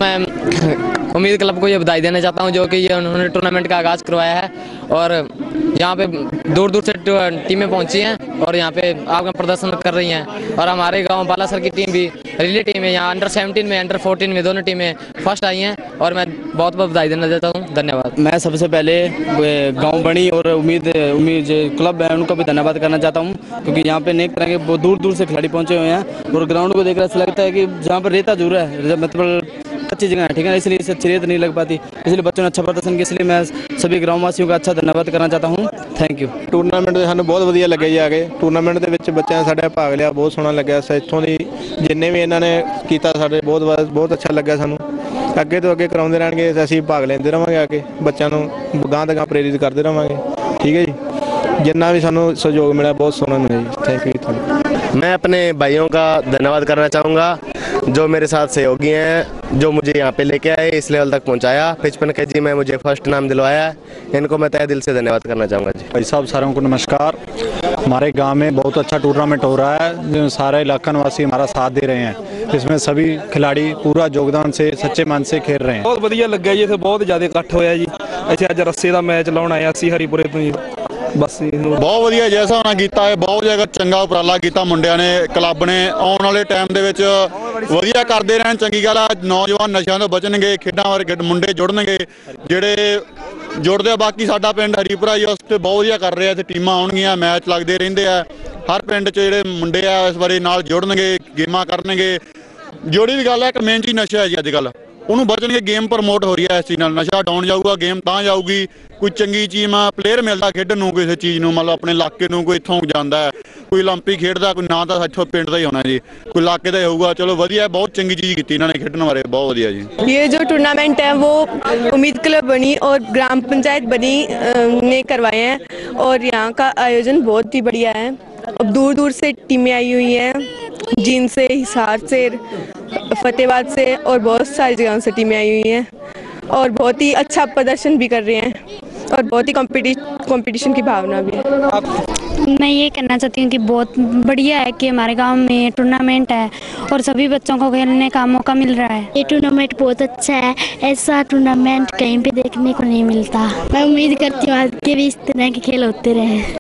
मैं उम्मीद क्लब को ये बधाई देना चाहता हूँ जो कि ये उन्होंने टूर्नामेंट का आगाज़ करवाया है और यहाँ पे दूर दूर से टीमें पहुँची हैं और यहाँ पे आपका प्रदर्शन कर रही हैं। और हमारे गांव बालासर की टीम भी रिले टीम है, यहाँ अंडर सेवनटीन में अंडर फोर्टीन में दोनों टीमें फर्स्ट आई हैं और मैं बहुत बहुत बधाई देना चाहता हूँ। धन्यवाद। मैं सबसे पहले गाँव बनी और उम्मीद उम्मीद क्लब है उनका भी धन्यवाद करना चाहता हूँ, क्योंकि यहाँ पे अनेक तरह के बहुत दूर दूर से खिलाड़ी पहुँचे हुए हैं। और ग्राउंड को देखकर ऐसा लगता है कि जहाँ पर रेता जरूर है, मतलब अच्छी जगह है, ठीक है, इसलिए इससे अच्छी रेत नहीं लग पाती, इसलिए बच्चों ने अच्छा प्रदर्शन किया। इसलिए मैं सभी ग्रामवासियों का अच्छा धन्यवाद करना चाहता हूँ। Thank you. टूर्नामेंट ਸਾਨੂੰ ਬਹੁਤ ਵਧੀਆ ਲੱਗਿਆ ਜੀ। ਆਗੇ ਟੂਰਨਾਮੈਂਟ ਦੇ ਵਿੱਚ ਬੱਚਿਆਂ ਨੇ ਸਾਡੇ ਭਾਗ ਲਿਆ, ਬਹੁਤ ਸੋਹਣਾ ਲੱਗਿਆ। ਇੱਥੋਂ ਦੀ ਜਿੰਨੇ ਵੀ ਇਹਨਾਂ ਨੇ ਕੀਤਾ ਸਾਡੇ ਬਹੁਤ ਬਹੁਤ ਅੱਛਾ ਲੱਗਿਆ ਸਾਨੂੰ। ਅੱਗੇ ਤੋਂ ਅੱਗੇ ਕਰਾਉਂਦੇ ਰਹਿਣਗੇ, ਅਸੀਂ ਭਾਗ ਲੈਂਦੇ ਰਹਾਂਗੇ, ਆ ਕੇ ਬੱਚਿਆਂ ਨੂੰ ਗਾਂ ਤੋਂ ਗਾਂ ਪ੍ਰੇਰਿਤ ਕਰਦੇ ਰਹਾਂਗੇ। ਠੀਕ ਹੈ ਜੀ, ਜਿੰਨਾ ਵੀ ਸਾਨੂੰ ਸਹਿਯੋਗ ਮਿਲਿਆ ਬਹੁਤ ਸੋਹਣਾ ਮਿਲਿਆ ਜੀ। Thank you. मैं अपने भाइयों का धन्यवाद करना चाहूँगा जो मेरे साथ सहयोगी हैं, जो मुझे यहाँ पे लेके आए, इस लेवल तक पहुँचाया। पचपन के जी में मुझे फर्स्ट नाम दिलवाया, इनको मैं तहे दिल से धन्यवाद करना चाहूँगा जी। भाई साहब सारों को नमस्कार। हमारे गांव में बहुत अच्छा टूर्नामेंट हो रहा है, जो सारे इलाका निवासी हमारा साथ दे रहे हैं। इसमें सभी खिलाड़ी पूरा योगदान से सच्चे मन से खेल रहे हैं। बहुत बढ़िया लगा जी, इतने बहुत ज़्यादा इकट्ठ होया जी। अच्छा अज रस्से का मैच लाने आए असी हरीपुरे तो जी। बस बहुत वधिया जैसा उन्हें किया है, बहुत जगह चंगा उपराला किया मुंडिया ने, क्लब ने। आने वाले टाइम दे विच वधिया करते रहन, चंगी गल है। नौजवान नशा तो बचणगे, खेडां वाले मुंडे जुड़नगे जिहड़े जुड़ते। बाकी साडा पिंड हरीपुरा ही उस बहुत वधिया कर रहा है, टीमां आउणगीਆਂ, मैच लगते रहंदे आ। हर पिंड च जिहड़े मुंडे आ इस बारी नाल जुड़नगे, गेमां करनगे। जोड़ी भी गल है, एक मेन चीज़ नशा है जी। अजकल ਉਹਨੂੰ ਬਚਣਗੇ, गेम प्रमोट हो रही है, इस चीज़ नाल नशा डाउन जाऊगा, गेम ਤਾਂ जाऊगी। कोई चंगी चीज़ में प्लेयर मिलता खेडਣ ਨੂੰ, किसी चीज़ ਨੂੰ मतलब अपने इलाके ਨੂੰ कोई इत्थों ਜਾਂਦਾ है, कोई ओलंपिक खेडदा, कोई ना ਤਾਂ ਇੱਥੋਂ ਪਿੰਡ ਦਾ ਹੀ ਹੋਣਾ जी, कोई इलाके ਦਾ होगा। चलो वधिया, बहुत चंगी चीज़ की इन्होंने खेडਣ बारे, बहुत वधिया जी। ये जो टूर्नामेंट है वो उम्मीद क्लब बनी और ग्राम पंचायत बनी ने करवाए हैं और यहाँ का आयोजन बहुत ही बढ़िया है। अब दूर दूर से टीमें आई हुई हैं, जींद से, हिसार से, फतेहाबाद से और बहुत सारी जगहों से टीमें आई हुई हैं और बहुत ही अच्छा प्रदर्शन भी कर रहे हैं और बहुत ही कंपटीशन की भावना भी है। मैं ये कहना चाहती हूँ कि बहुत बढ़िया है कि हमारे गांव में टूर्नामेंट है और सभी बच्चों को खेलने का मौका मिल रहा है। ये टूर्नामेंट बहुत अच्छा है, ऐसा टूर्नामेंट कहीं पे देखने को नहीं मिलता। मैं उम्मीद करती हूँ आगे भी इस तरह के खेल होते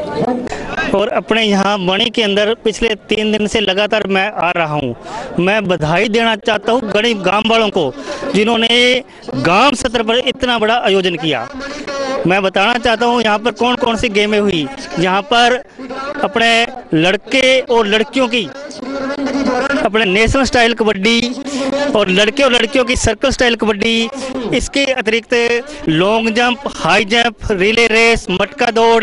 रहे। और अपने यहाँ बणी के अंदर पिछले तीन दिन से लगातार मैं आ रहा हूँ। मैं बधाई देना चाहता हूँ गरीब गांव वालों को जिन्होंने गांव सतर पर इतना बड़ा आयोजन किया। मैं बताना चाहता हूँ यहाँ पर कौन कौन सी गेमें हुई। यहाँ पर अपने लड़के और लड़कियों की अपने नेशनल स्टाइल कबड्डी और लड़के और लड़कियों की सर्कल स्टाइल कबड्डी, इसके अतिरिक्त long jump, high jump, relay race, मटका दौड़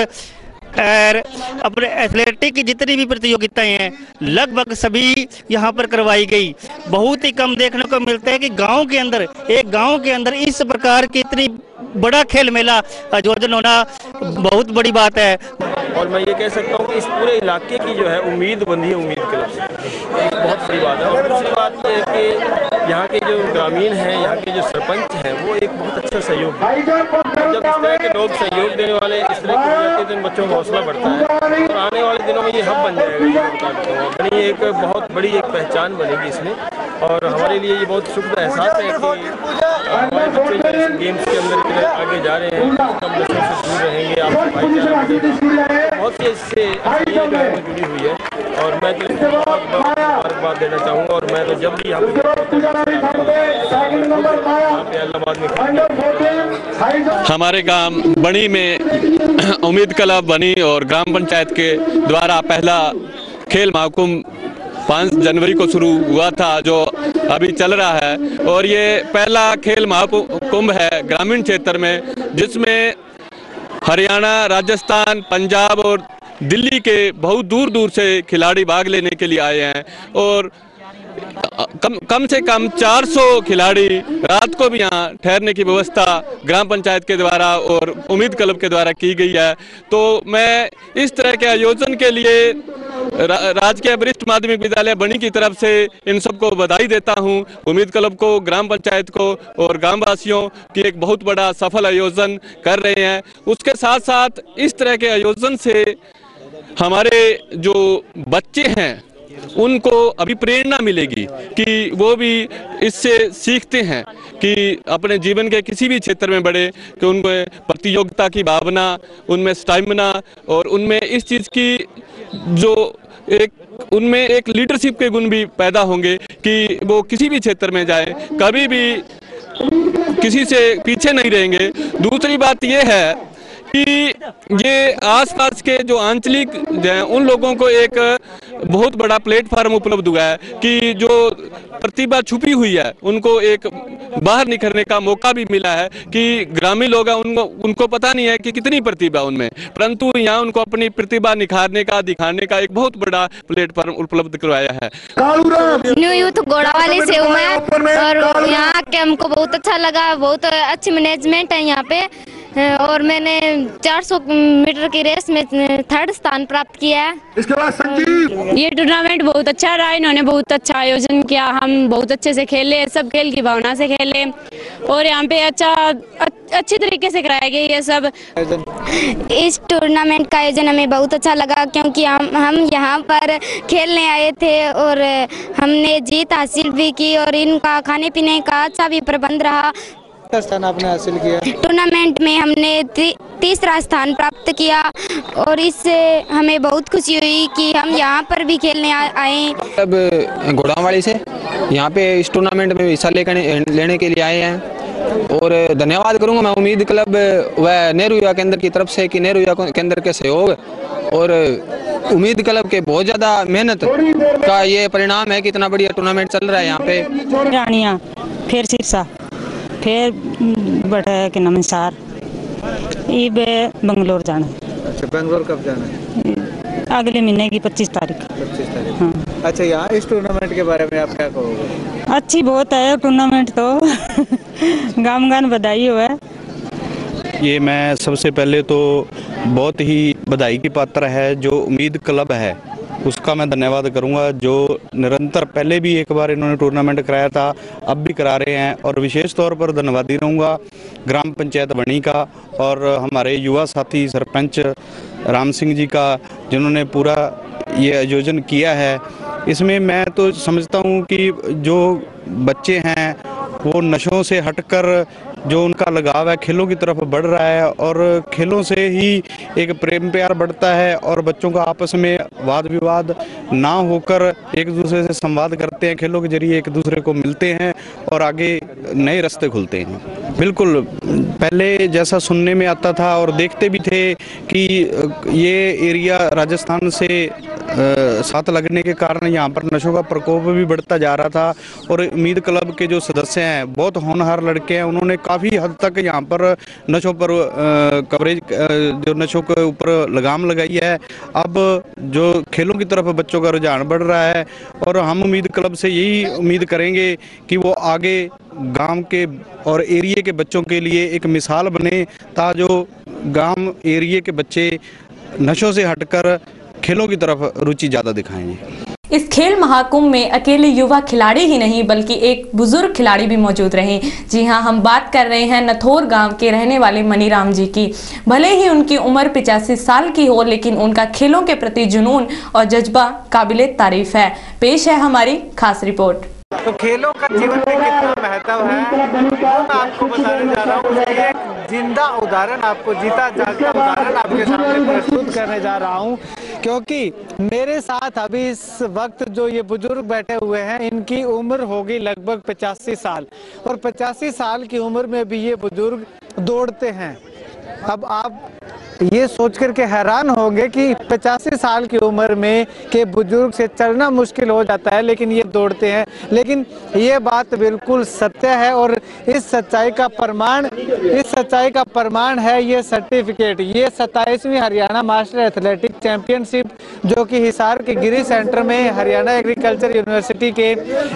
और अपने एथलेटिक की जितनी भी प्रतियोगिताएं हैं लगभग सभी यहाँ पर करवाई गई। बहुत ही कम देखने को मिलता है कि गांव के अंदर, एक गांव के अंदर इस प्रकार की इतनी बड़ा खेल मेला आयोजन होना बहुत बड़ी बात है। और मैं ये कह सकता हूँ कि इस पूरे इलाके की जो है उम्मीद बंधी है उम्मीद क्लब से, एक बहुत बड़ी बात है। और दूसरी बात ये है कि यहाँ के जो ग्रामीण हैं, यहाँ के जो सरपंच हैं, वो एक बहुत अच्छा सहयोग है। जब इस तरह के लोग सहयोग देने वाले इस तरह के हो जाते हैं तो बच्चों का हौसला बढ़ता है और आने वाले दिनों में ये हब बन जाएगा। ये बता देता हूँ, बनी एक बहुत बड़ी एक पहचान बनेगी इसमें और हमारे लिए ये बहुत सुख का एहसास है कि हमारे बच्चे जो गेम्स के अंदर आगे जा रहे हैं, कम नशों से दूर रहेंगे, आपको भाईचारा बहुत सी इससे जुड़ी हुई है। और मैं तो बहुत मुबारकबाद देना चाहूँगा और मैं तो जब भी यहाँ हमारे गांव बनी में उम्मीद क्लब बनी और ग्राम पंचायत के द्वारा पहला खेल महाकुंभ पाँच जनवरी को शुरू हुआ था, जो अभी चल रहा है। और ये पहला खेल महाकुंभ है ग्रामीण क्षेत्र में, जिसमें हरियाणा, राजस्थान, पंजाब और दिल्ली के बहुत दूर दूर से खिलाड़ी भाग लेने के लिए आए हैं। और कम कम से कम चार सौ खिलाड़ी, रात को भी यहाँ ठहरने की व्यवस्था ग्राम पंचायत के द्वारा और उम्मीद क्लब के द्वारा की गई है। तो मैं इस तरह के आयोजन के लिए रा, राजकीय वरिष्ठ माध्यमिक विद्यालय बनी की तरफ से इन सबको बधाई देता हूँ, उम्मीद क्लब को, ग्राम पंचायत को और ग्राम वासियों की एक बहुत बड़ा सफल आयोजन कर रहे हैं। उसके साथ साथ इस तरह के आयोजन से हमारे जो बच्चे हैं उनको अभी प्रेरणा मिलेगी कि वो भी इससे सीखते हैं कि अपने जीवन के किसी भी क्षेत्र में बढ़े, कि उनमें प्रतियोगिता की भावना, उनमें स्टैमिना और उनमें इस चीज़ की जो एक उनमें एक लीडरशिप के गुण भी पैदा होंगे कि वो किसी भी क्षेत्र में जाए, कभी भी किसी से पीछे नहीं रहेंगे। दूसरी बात ये है कि ये आसपास के जो आंचलिक हैं उन लोगों को एक बहुत बड़ा प्लेटफार्म उपलब्ध हुआ है कि जो प्रतिभा छुपी हुई है उनको एक बाहर निखरने का मौका भी मिला है कि ग्रामीण लोग हैं उनको उनको पता नहीं है कि कितनी प्रतिभा उनमें, परंतु यहाँ उनको अपनी प्रतिभा निखारने का, दिखाने का एक बहुत बड़ा प्लेटफार्म उपलब्ध करवाया है। न्यू यूथ घोड़ावाली से हूँ मैं और यहाँ के हमको बहुत अच्छा लगा, बहुत अच्छी मैनेजमेंट है यहाँ पे। और मैंने चार सौ मीटर की रेस में थर्ड स्थान प्राप्त किया है। इसके बाद संजीव, ये टूर्नामेंट बहुत अच्छा रहा, इन्होंने बहुत अच्छा आयोजन किया, हम बहुत अच्छे से खेले, सब खेल की भावना से खेले और यहाँ पे अच्छा अच्छी तरीके से कराया गया ये सब। इस टूर्नामेंट का आयोजन हमें बहुत अच्छा लगा क्योंकि हम हम यहाँ पर खेलने आए थे और हमने जीत हासिल भी की और इनका खाने पीने का अच्छा भी प्रबंध रहा। स्थान आपने हासिल किया टूर्नामेंट में, हमने ती, तीसरा स्थान प्राप्त किया और इससे हमें बहुत खुशी हुई कि हम यहाँ पर भी खेलने आए। अब घोड़ावाली से यहाँ पे इस टूर्नामेंट में हिस्सा लेकर लेने के लिए आए हैं और धन्यवाद करूँगा मैं उम्मीद क्लब व नेहरू युवा केंद्र की तरफ से कि नेहरू युवा केंद्र के सहयोग और उम्मीद क्लब के बहुत ज़्यादा मेहनत का ये परिणाम है कि इतना बढ़िया टूर्नामेंट चल रहा है यहाँ पे। रानिया फिर सिरसा फिर बड़ा के नाम सार ये बंगलोर जाना। अच्छा, बंगलोर कब जाना है? अगले महीने की पच्चीस तारीख। पच्चीस तारीख हाँ। अच्छा, यहाँ इस टूर्नामेंट के बारे में आप क्या कहोगे? अच्छी बहुत है टूर्नामेंट तो गाम गान बधाई हुआ है। ये मैं सबसे पहले तो बहुत ही बधाई की पात्र है जो उम्मीद क्लब है उसका मैं धन्यवाद करूंगा, जो निरंतर पहले भी एक बार इन्होंने टूर्नामेंट कराया था, अब भी करा रहे हैं। और विशेष तौर पर धन्यवादी रहूंगा ग्राम पंचायत बनी का और हमारे युवा साथी सरपंच राम सिंह जी का, जिन्होंने पूरा ये आयोजन किया है। इसमें मैं तो समझता हूं कि जो बच्चे हैं वो नशों से हटकर जो उनका लगाव है खेलों की तरफ बढ़ रहा है और खेलों से ही एक प्रेम प्यार बढ़ता है और बच्चों का आपस में वाद विवाद ना होकर एक दूसरे से संवाद करते हैं, खेलों के जरिए एक दूसरे को मिलते हैं और आगे नए रास्ते खुलते हैं। बिल्कुल पहले जैसा सुनने में आता था और देखते भी थे कि ये एरिया राजस्थान से साथ लगने के कारण यहाँ पर नशों का प्रकोप भी बढ़ता जा रहा था और उम्मीद क्लब के जो सदस्य हैं बहुत होनहार लड़के हैं, उन्होंने काफ़ी हद तक यहाँ पर नशों पर कवरेज जो नशों के ऊपर लगाम लगाई है। अब जो खेलों की तरफ बच्चों का रुझान बढ़ रहा है और हम उम्मीद क्लब से यही उम्मीद करेंगे कि वो आगे गांव के और एरिया के बच्चों के लिए एक मिसाल बने, ताकि जो गांव एरिया के बच्चे नशों से हटकर खेलों की तरफ रुचि ज़्यादा दिखाएंगे। इस खेल महाकुंभ में अकेले युवा खिलाड़ी ही नहीं बल्कि एक बुजुर्ग खिलाड़ी भी मौजूद रहे। जी हां, हम बात कर रहे हैं नथोर गांव के रहने वाले मनीराम जी की। भले ही उनकी उम्र पिचासी साल की हो, लेकिन उनका खेलों के प्रति जुनून और जज्बा काबिले तारीफ है। पेश है हमारी खास रिपोर्ट। तो खेलों का जीवन में कितना महत्व है मैं आपको बताने जा रहा हूँ। एक जिंदा उदाहरण, आपको जीता जागता उदाहरण आपके सामने प्रस्तुत करने जा रहा हूँ क्योंकि मेरे साथ अभी इस वक्त जो ये बुजुर्ग बैठे हुए हैं, इनकी उम्र होगी लगभग पचासी साल, और पचासी साल की उम्र में भी ये बुजुर्ग दौड़ते हैं। अब आप ये सोच कर के हैरान होंगे कि पचासी साल की उम्र में के बुजुर्ग से चलना मुश्किल हो जाता है, लेकिन ये दौड़ते हैं। लेकिन ये बात बिल्कुल सत्य है, और इस सच्चाई का प्रमाण इस सच्चाई का प्रमाण है ये सर्टिफिकेट। ये सत्ताईसवीं हरियाणा मास्टर एथलेटिक चैंपियनशिप जो कि हिसार के गिरी सेंटर में हरियाणा एग्रीकल्चर यूनिवर्सिटी के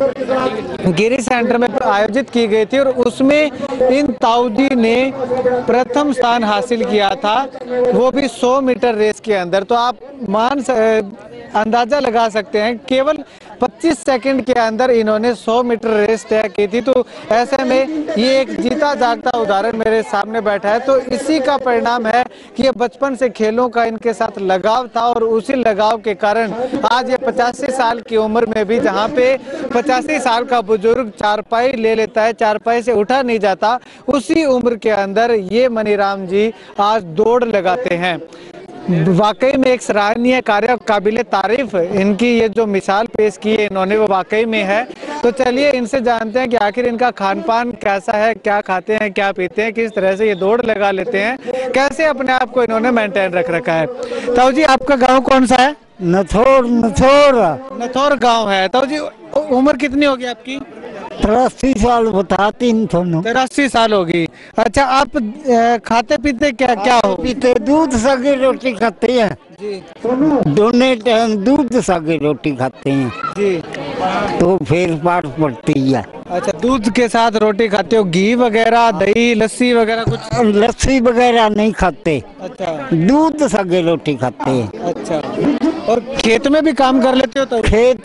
गिरी सेंटर में आयोजित की गई थी, और उसमें इन ताऊजी ने प्रथम स्थान हासिल किया था, वो भी सौ मीटर रेस के अंदर। तो आप मान अंदाजा लगा सकते हैं केवल पच्चीस सेकंड के अंदर इन्होंने सौ मीटर रेस तय की थी। तो ऐसे में ये एक जीता जागता उदाहरण मेरे सामने बैठा है। तो इसी का परिणाम है कि ये बचपन से खेलों का इनके साथ लगाव था, और उसी लगाव के कारण आज ये पचासी साल की उम्र में भी, जहाँ पे पचासी साल का बुजुर्ग चारपाई ले लेता है, चारपाई से उठा नहीं जाता, उसी उम्र के अंदर ये मनीराम जी आज दौड़ लगाते हैं। वाकई में एक सराहनीय कार्य, काबिले तारीफ इनकी ये जो मिसाल पेश की है इन्होंने, वो वाकई में है। तो चलिए इनसे जानते हैं कि आखिर इनका खान पान कैसा है, क्या खाते हैं, क्या पीते हैं, किस तरह से ये दौड़ लगा लेते हैं, कैसे अपने आप को इन्होंने मेंटेन रख रखा है। ताऊ जी, आपका गांव कौन सा है? नथौर नथौर नथौर गांव है। ताऊ जी, उम्र कितनी होगी आपकी? तिरासी साल बताती हूँ। तिरासी साल होगी। अच्छा, आप खाते पीते क्या क्या हो? पीते दूध सागे रोटी खाते हैं जी, दोनों टाइम दूध सागे रोटी खाते हैं जी, तो फिर पाठ पड़ती है। अच्छा, दूध के साथ रोटी खाते हो? घी वगैरह, दही, लस्सी वगैरह कुछ? लस्सी वगैरह नहीं खाते। अच्छा, दूध सागे रोटी खाते हैं। अच्छा, और खेत में भी काम कर लेते हो? तो खेत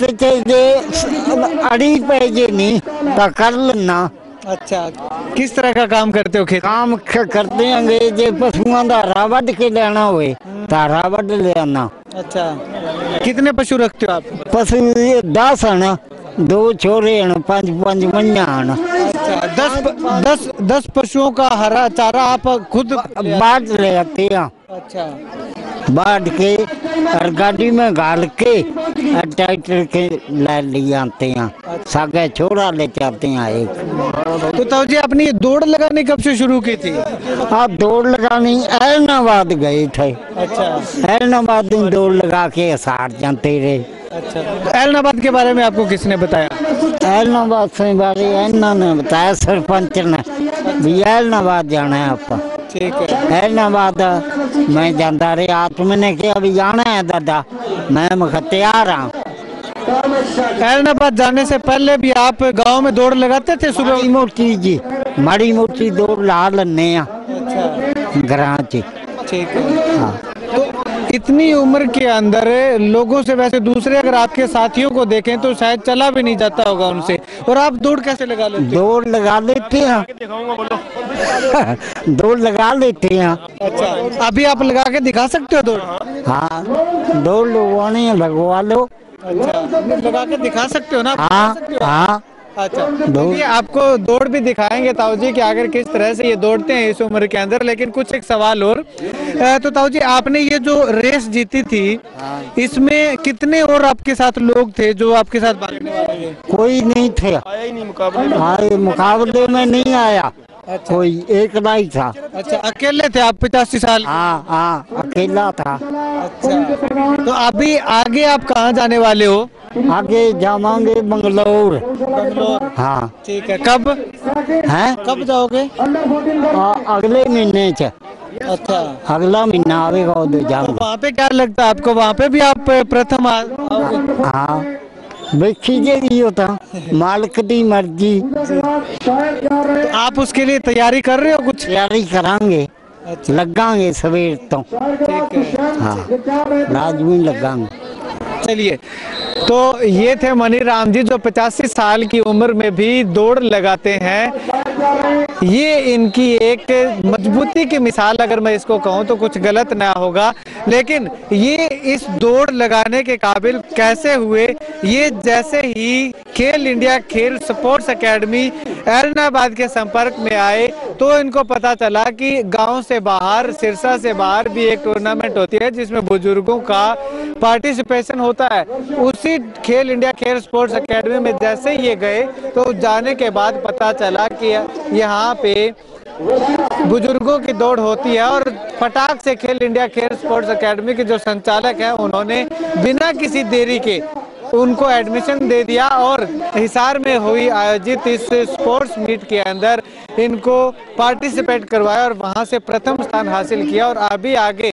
अड़ी पे जे नहीं तो कर लेना। अच्छा, किस तरह का काम करते हो? खेत काम करते हैं जे पशुओं का हरा वध के लेना हुए तो हरा वध ले आना। अच्छा, कितने पशु रखते हो आप? पशु दस हैं, दो छोरे हैं, पांच पांच मइया हैं। अच्छा, दस दस दस पशुओं का हरा चारा आप खुद बांट ले आते हैं। अच्छा, बांट के और गाड़ी में घाल के ट्रैक्टर के ले ले आते हैं। सागे छोड़ा ले जाते हैं एक। तो ताऊ जी, अपनी दौड़ लगानी कब से शुरू की थी? आप दौड़ लगानी ऐलनाबाद गए थे। अच्छा, ऐलनाबाद में दौड़ लगा के हिसार जाते रहे। अच्छा, ऐलनाबाद के बारे में आपको किसने बताया? ऐलनाबाद से बारे इन्होंने बताया, सरपंच ने भी ऐलनाबाद जाना है आपका। ठीक है। ऐलनाबाद मैं जाता रहे, आप मैंने क्या अभी जाना है दादा, मैं तैयार हूँ। ऐलनाबाद जाने से पहले भी आप गांव में दौड़ लगाते थे? सुबह माड़ी मोटी जी, माड़ी मोटी दौड़ ला लेने। अच्छा, ग्रां च। ठीक है। हाँ, तो इतनी उम्र के अंदर लोगों से, वैसे दूसरे अगर आपके साथियों को देखें तो शायद चला भी नहीं जाता होगा उनसे, और आप दौड़ कैसे लगा लेते? दौड़ लगा लेते हैं। दौड़ लगा लेते हैं। अच्छा, अभी आप लगा के दिखा सकते हो दौड़? हाँ, दौड़ लगवाने लगवा लो। अच्छा, लगा के दिखा सकते हो ना? हाँ हाँ। अच्छा, तो ये आपको दौड़ भी दिखाएंगे ताऊ जी कि अगर किस तरह से ये दौड़ते हैं इस उम्र के अंदर। लेकिन कुछ एक सवाल और, तो ताऊ जी, आपने ये जो रेस जीती थी, इसमें कितने और आपके साथ लोग थे जो आपके साथ भागने वाले थे? कोई नहीं थे। आया ही नहीं मुकाबले में? हाँ, मुकाबले में नहीं आया। अच्छा, कोई एक ही था। अच्छा, अकेले थे आप पचासी साल? हाँ हाँ, अकेला था। अच्छा, तो अभी आगे आप कहाँ जाने वाले हो? आगे जावांगे बंगलोर। बंगलोर? हाँ। ठीक है। कब हैं? कब जाओगे? आ, अगले महीने च। अच्छा, अगला महीना आवेगा उधर जाऊंगा। तो वहाँ पे क्या लगता है आपको, वहाँ पे भी आप प्रथम आओगे? हाँ, देखी जाएगी होता, मालिक की मर्जी। तो आप उसके लिए तैयारी कर रहे हो? कुछ तैयारी करांगे। अच्छा, लगांगे सवेर तो। ठीक है। हाँ, राज में लगांगे। चलिए, तो ये थे मनीराम जी जो पचासी साल की उम्र में भी दौड़ लगाते हैं। ये इनकी एक मजबूती की मिसाल अगर मैं इसको कहूँ तो कुछ गलत ना होगा। लेकिन ये इस दौड़ लगाने के काबिल कैसे हुए, ये जैसे ही खेल इंडिया खेल स्पोर्ट्स एकेडमी ऐलनाबाद के संपर्क में आए तो इनको पता चला कि गांव से बाहर, सिरसा से बाहर भी एक टूर्नामेंट होती है जिसमें बुजुर्गों का पार्टिसिपेशन होता है। उसी खेल इंडिया खेल स्पोर्ट्स एकेडमी में जैसे ये गए तो जाने के बाद पता चला कि यहाँ पे बुजुर्गों की दौड़ होती है और फटाक से खेल इंडिया खेल स्पोर्ट्स एकेडमी के जो संचालक हैं उन्होंने बिना किसी देरी के उनको एडमिशन दे दिया और हिसार में हुई आयोजित इस स्पोर्ट्स मीट के अंदर इनको पार्टिसिपेट करवाया और वहां से प्रथम स्थान हासिल किया। और अभी आगे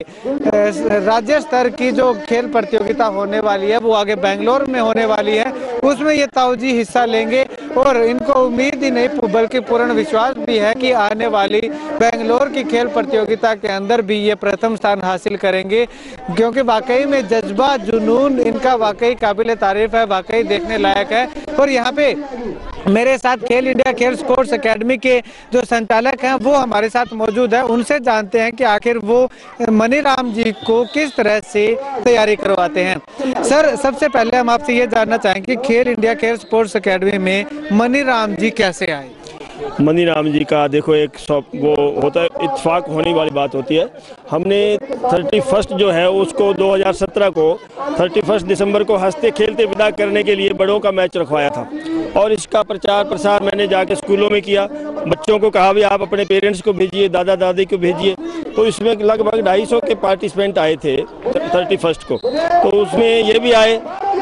राज्य स्तर की जो खेल प्रतियोगिता होने वाली है वो आगे बेंगलोर में होने वाली है, उसमें ये ताऊजी हिस्सा लेंगे और इनको उम्मीद ही नहीं बल्कि पूर्ण विश्वास भी है कि आने वाली बेंगलोर की खेल प्रतियोगिता के अंदर भी ये प्रथम स्थान हासिल करेंगे, क्योंकि वाकई में जज्बा जुनून इनका वाकई काबिल तारीफ है, वाकई देखने लायक है। और यहाँ पे मेरे साथ खेल इंडिया खेल स्पोर्ट्स एकेडमी के जो संचालक हैं वो हमारे साथ मौजूद है, उनसे जानते हैं कि आखिर वो मनीराम जी को किस तरह से तैयारी करवाते हैं। सर, सबसे पहले हम आपसे ये जानना चाहेंगे कि खेल इंडिया खेल स्पोर्ट्स एकेडमी में मनीराम जी कैसे आए? मनीराम जी का देखो एक वो होता है, इत्तेफाक होने वाली बात होती है। हमने थर्टी फर्स्ट जो है उसको दो हज़ार सत्रह को थर्टी फर्स्ट दिसंबर को हंसते खेलते विदा करने के लिए बड़ों का मैच रखवाया था और इसका प्रचार प्रसार मैंने जाके स्कूलों में किया। बच्चों को कहा भी आप अपने पेरेंट्स को भेजिए, दादा दादी को भेजिए। तो इसमें लगभग ढाई सौ के पार्टिसिपेंट आए थे थर्टी फर्स्ट को। तो उसमें ये भी आए,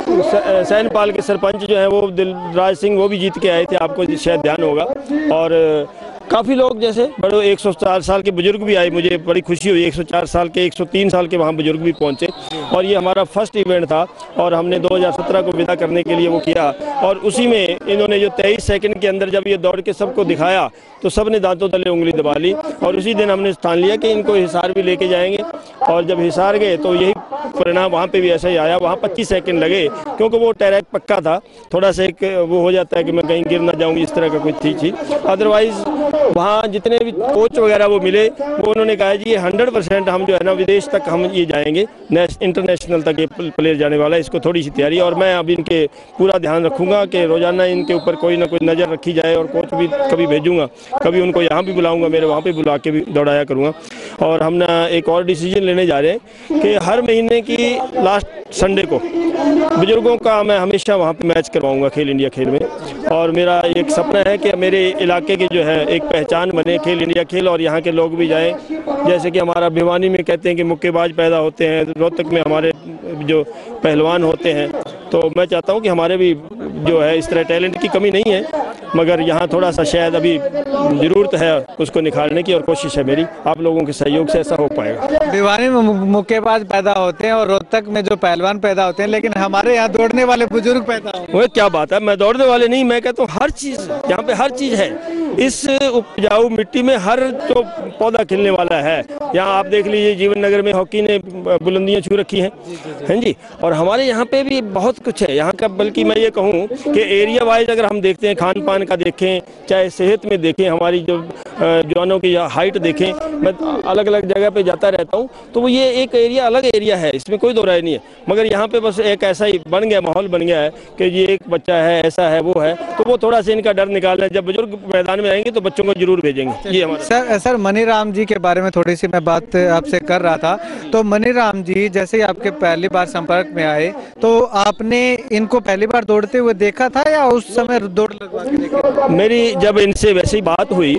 सैनपाल के सरपंच जो है वो दिलराज सिंह वो भी जीत के आए थे, आपको शायद ध्यान होगा। और काफ़ी लोग जैसे बड़े एक सौ चार साल के बुजुर्ग भी आए, मुझे बड़ी खुशी हुई। एक सौ चार साल के एक सौ तीन साल के वहाँ बुजुर्ग भी पहुँचे और ये हमारा फर्स्ट इवेंट था और हमने दो हज़ार सत्रह को विदा करने के लिए वो किया। और उसी में इन्होंने जो तेईस सेकंड के अंदर जब ये दौड़ के सबको दिखाया तो सब ने दांतों तले उंगली दबा ली और उसी दिन हमने स्थान लिया कि इनको हिसार भी लेके जाएंगे। और जब हिसार गए तो यही परिणाम वहाँ पे भी ऐसा ही आया। वहाँ पच्चीस सेकंड लगे क्योंकि वो ट्रैक पक्का था, थोड़ा सा एक वो हो जाता है कि मैं कहीं गिर ना जाऊँगी, इस तरह का कुछ थी थी अदरवाइज वहाँ जितने भी कोच वगैरह वो मिले वो उन्होंने कहा जी ये हंड्रेड परसेंट हम जो है ना विदेश तक हम ये जाएंगे, इंटरनेशनल तक ये प्लेयर जाने वाला है, इसको थोड़ी सी तैयारी। और मैं अब इनके पूरा ध्यान रखूँगा कि रोज़ाना इनके ऊपर कोई ना कोई नज़र रखी जाए और कोच भी कभी भेजूँगा, कभी उनको यहाँ भी बुलाऊँगा, मेरे वहाँ पर बुला के भी दौड़ाया करूँगा। और हम ना एक और डिसीजन लेने जा रहे हैं कि हर महीने की लास्ट संडे को बुजुर्गों का मैं हमेशा वहाँ पे मैच करवाऊँगा खेल इंडिया खेल में। और मेरा एक सपना है कि मेरे इलाके की जो है एक पहचान बने खेल इंडिया खेल और यहाँ के लोग भी जाएं। जैसे कि हमारा भिवानी में कहते हैं कि मुक्केबाज पैदा होते हैं, रोहतक में हमारे जो पहलवान होते हैं, तो मैं चाहता हूँ कि हमारे भी जो है इस तरह टैलेंट की कमी नहीं है, मगर यहाँ थोड़ा सा शायद अभी ज़रूरत है उसको निखारने की और कोशिश है मेरी, आप लोगों के सहयोग से ऐसा हो पाएगा। भिवानी में मुक्केबाज पैदा होते हैं और रोहतक में जो पहलवान पैदा होते हैं, लेकिन हमारे यहाँ दौड़ने वाले बुजुर्ग पैदा होते हैं। वो क्या बात है, मैं दौड़ने वाले नहीं, मैं कहता हूँ हर चीज़ यहाँ पे हर चीज़ है। इस उपजाऊ मिट्टी में हर जो पौधा खिलने वाला है। यहाँ आप देख लीजिए जीवन नगर में हॉकी ने बुलंदियाँ छू रखी हैं, हैं जी। और हमारे यहाँ पे भी बहुत कुछ है यहाँ का, बल्कि मैं ये कहूँ कि एरिया वाइज अगर हम देखते हैं, खान पान का देखें, चाहे सेहत में देखें, हमारी जो जवानों की हाइट देखें, मैं अलग अलग जगह पे जाता रहता हूँ तो वो ये एक एरिया अलग एरिया है, इसमें कोई दो राय नहीं है। मगर यहाँ पे बस एक ऐसा ही बन गया, माहौल बन गया है कि ये एक बच्चा है, ऐसा है, वो है, तो वो थोड़ा सा इनका डर निकालना है। जब बुजुर्ग मैदान में आएंगे तो बच्चों को जरूर भेजेंगे। ये हमारा सर सर मनीराम जी के बारे में थोड़ी सी मैं बात आपसे कर रहा था। तो मनीराम जी जैसे ही आपके पहली बार संपर्क में आए तो आपने इनको पहली बार दौड़ते हुए देखा था या उस समय दौड़ लगवा के देखा? मेरी जब इनसे वैसे ही बात हुई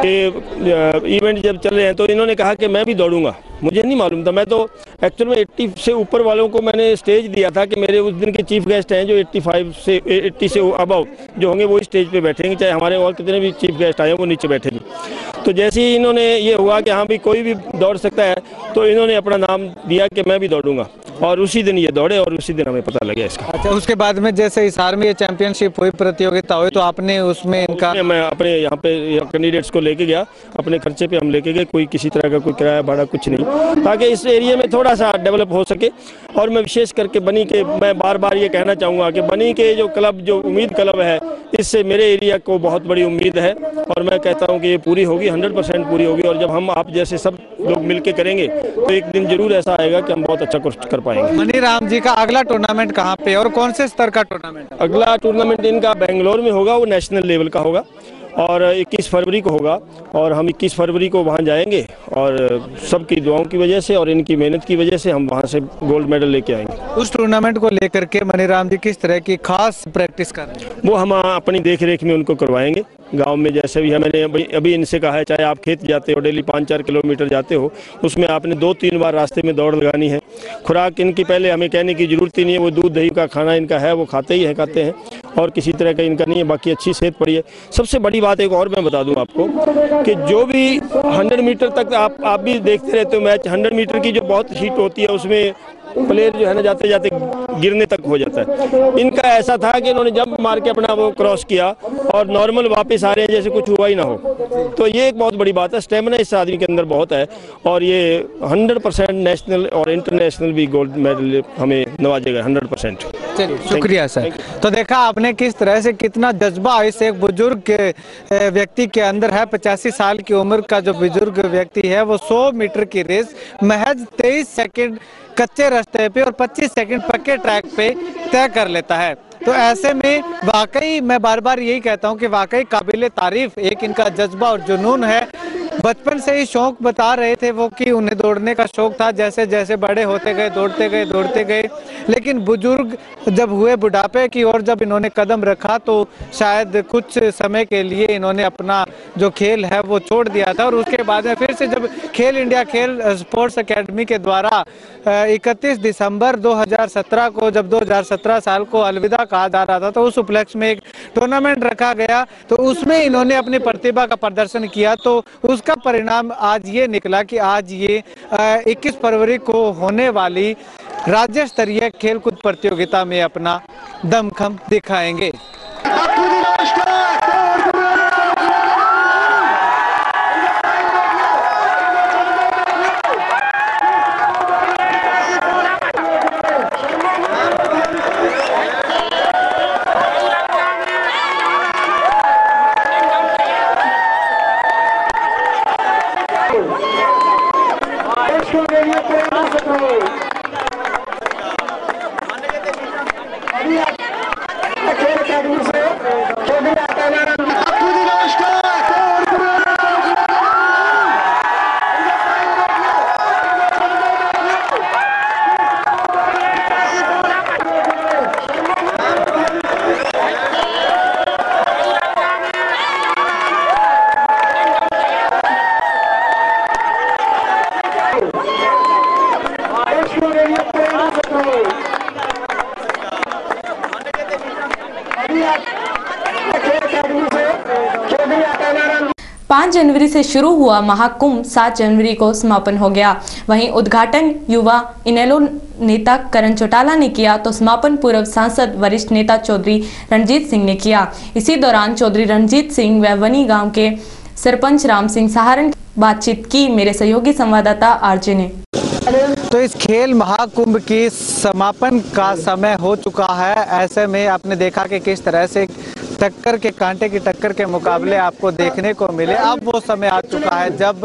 कि इवेंट जब चल रहे हैं तो इन्होंने कहा कि मैं भी दौड़ूंगा। मुझे नहीं मालूम था, मैं तो एक्चुअल में अस्सी से ऊपर वालों को मैंने स्टेज दिया था कि मेरे उस दिन के चीफ गेस्ट हैं जो पचासी से अस्सी से अबव जो होंगे वो स्टेज पे बैठेंगे, चाहे हमारे और कितने भी चीफ गेस्ट आए वो नीचे बैठेंगे। तो जैसे ही इन्होंने ये हुआ कि हाँ भी कोई भी दौड़ सकता है तो इन्होंने अपना नाम दिया कि मैं भी दौड़ूंगा और उसी दिन ये दौड़े और उसी दिन हमें पता लगा इसका। अच्छा, उसके बाद में जैसे हिसार में ये चैंपियनशिप हुई, प्रतियोगिता हुई, तो आपने उसमें इनका मैं अपने यहाँ पे कैंडिडेट्स को लेके गया, अपने खर्चे पे हम लेके गए, कोई किसी तरह का कोई किराया भाड़ा कुछ नहीं, ताकि इस एरिया में थोड़ा सा डेवलप हो सके। और मैं विशेष करके बनी के मैं बार बार ये कहना चाहूँगा कि बनी के जो क्लब जो उम्मीद क्लब है, इससे मेरे एरिया को बहुत बड़ी उम्मीद है और मैं कहता हूँ कि ये पूरी होगी, हंड्रेड परसेंट पूरी होगी। और जब हम आप जैसे सब लोग मिल के करेंगे तो एक दिन जरूर ऐसा आएगा कि हम बहुत अच्छा कर पाएंगे। मनीराम जी का अगला टूर्नामेंट कहाँ पे और कौन से स्तर का टूर्नामेंट? अगला टूर्नामेंट इनका बेंगलोर में होगा, वो नेशनल लेवल का होगा और इक्कीस फरवरी को होगा और हम इक्कीस फरवरी को वहाँ जाएंगे और सबकी दुआओं की वजह से और इनकी मेहनत की वजह से हम वहाँ से गोल्ड मेडल लेके आएंगे। उस टूर्नामेंट को लेकर के मनीराम जी किस तरह की खास प्रैक्टिस कर रहे हैं? वो हम अपनी देख रेख में उनको करवाएंगे गांव में, जैसे भी है मैंने अभी अभी इनसे कहा है, चाहे आप खेत जाते हो डेली पाँच चार किलोमीटर जाते हो, उसमें आपने दो तीन बार रास्ते में दौड़ लगानी है। खुराक इनकी पहले हमें कहने की ज़रूरत ही नहीं है, वो दूध दही का खाना इनका है, वो खाते ही है खाते हैं और किसी तरह का इनका नहीं है, बाकी अच्छी सेहत पड़ी है। सबसे बड़ी बात एक और मैं बता दूं आपको कि जो भी हंड्रेड मीटर तक आप आप भी देखते रहते हो मैच, हंड्रेड मीटर की जो बहुत हीट होती है उसमें प्लेयर जो है ना जाते जाते गिरने तक हो जाता है। इनका ऐसा था कि इन्होंने जंप मार के अपना वो क्रॉस किया और नॉर्मल वापस आ रहे हैं जैसे कुछ हुआ ही ना हो। तो ये एक बहुत बड़ी बात है, स्टेमिना इस आदमी के अंदर बहुत है और ये हंड्रेड परसेंट नेशनल और इंटरनेशनल भी गोल्ड मेडल हमें नवाजेगा हंड्रेड परसेंट। चलिए शुक्रिया सर। तो देखा आपने किस तरह से कितना जज्बा इस एक बुजुर्ग व्यक्ति के अंदर है। पचासी साल की उम्र का जो बुजुर्ग व्यक्ति है वो सौ मीटर की रेस महज तेईस सेकंड कच्चे रास्ते पे और पच्चीस सेकंड पक्के ट्रैक पे तय कर लेता है। तो ऐसे में वाकई मैं बार बार यही कहता हूं कि वाकई काबिले तारीफ एक इनका जज्बा और जुनून है। बचपन से ही शौक बता रहे थे वो कि उन्हें दौड़ने का शौक था, जैसे जैसे बड़े होते गए दौड़ते गए दौड़ते गए, लेकिन बुजुर्ग जब हुए बुढ़ापे की ओर जब इन्होंने कदम रखा तो शायद कुछ समय के लिए इन्होंने अपना जो खेल है वो छोड़ दिया था और उसके बाद में फिर से जब खेल इंडिया खेल स्पोर्ट्स एकेडमी के द्वारा इकतीस दिसंबर दो हज़ार सत्रह को जब दो हज़ार सत्रह साल को अलविदा कहा जा रहा था तो उस उपलक्ष्य में एक टूर्नामेंट रखा गया, तो उसमें इन्होंने अपनी प्रतिभा का प्रदर्शन किया। तो उसका परिणाम आज ये निकला कि आज ये इक्कीस फरवरी को होने वाली राज्य स्तरीय खेलकूद प्रतियोगिता में अपना दमखम दिखाएंगे। पाँच जनवरी से शुरू हुआ महाकुंभ सात जनवरी को समापन हो गया। वहीं उद्घाटन युवा इनेलो नेता करण चौटाला ने किया तो समापन पूर्व सांसद वरिष्ठ नेता चौधरी रणजीत सिंह ने किया। इसी दौरान चौधरी रणजीत सिंह व वनी गांव के सरपंच राम सिंह सहारण बातचीत की मेरे सहयोगी संवाददाता आरजे ने। तो इस खेल महाकुंभ की समापन का समय हो चुका है। ऐसे में आपने देखा कि किस तरह से टक्कर के कांटे की टक्कर के मुकाबले आपको देखने को मिले। अब वो समय आ चुका है जब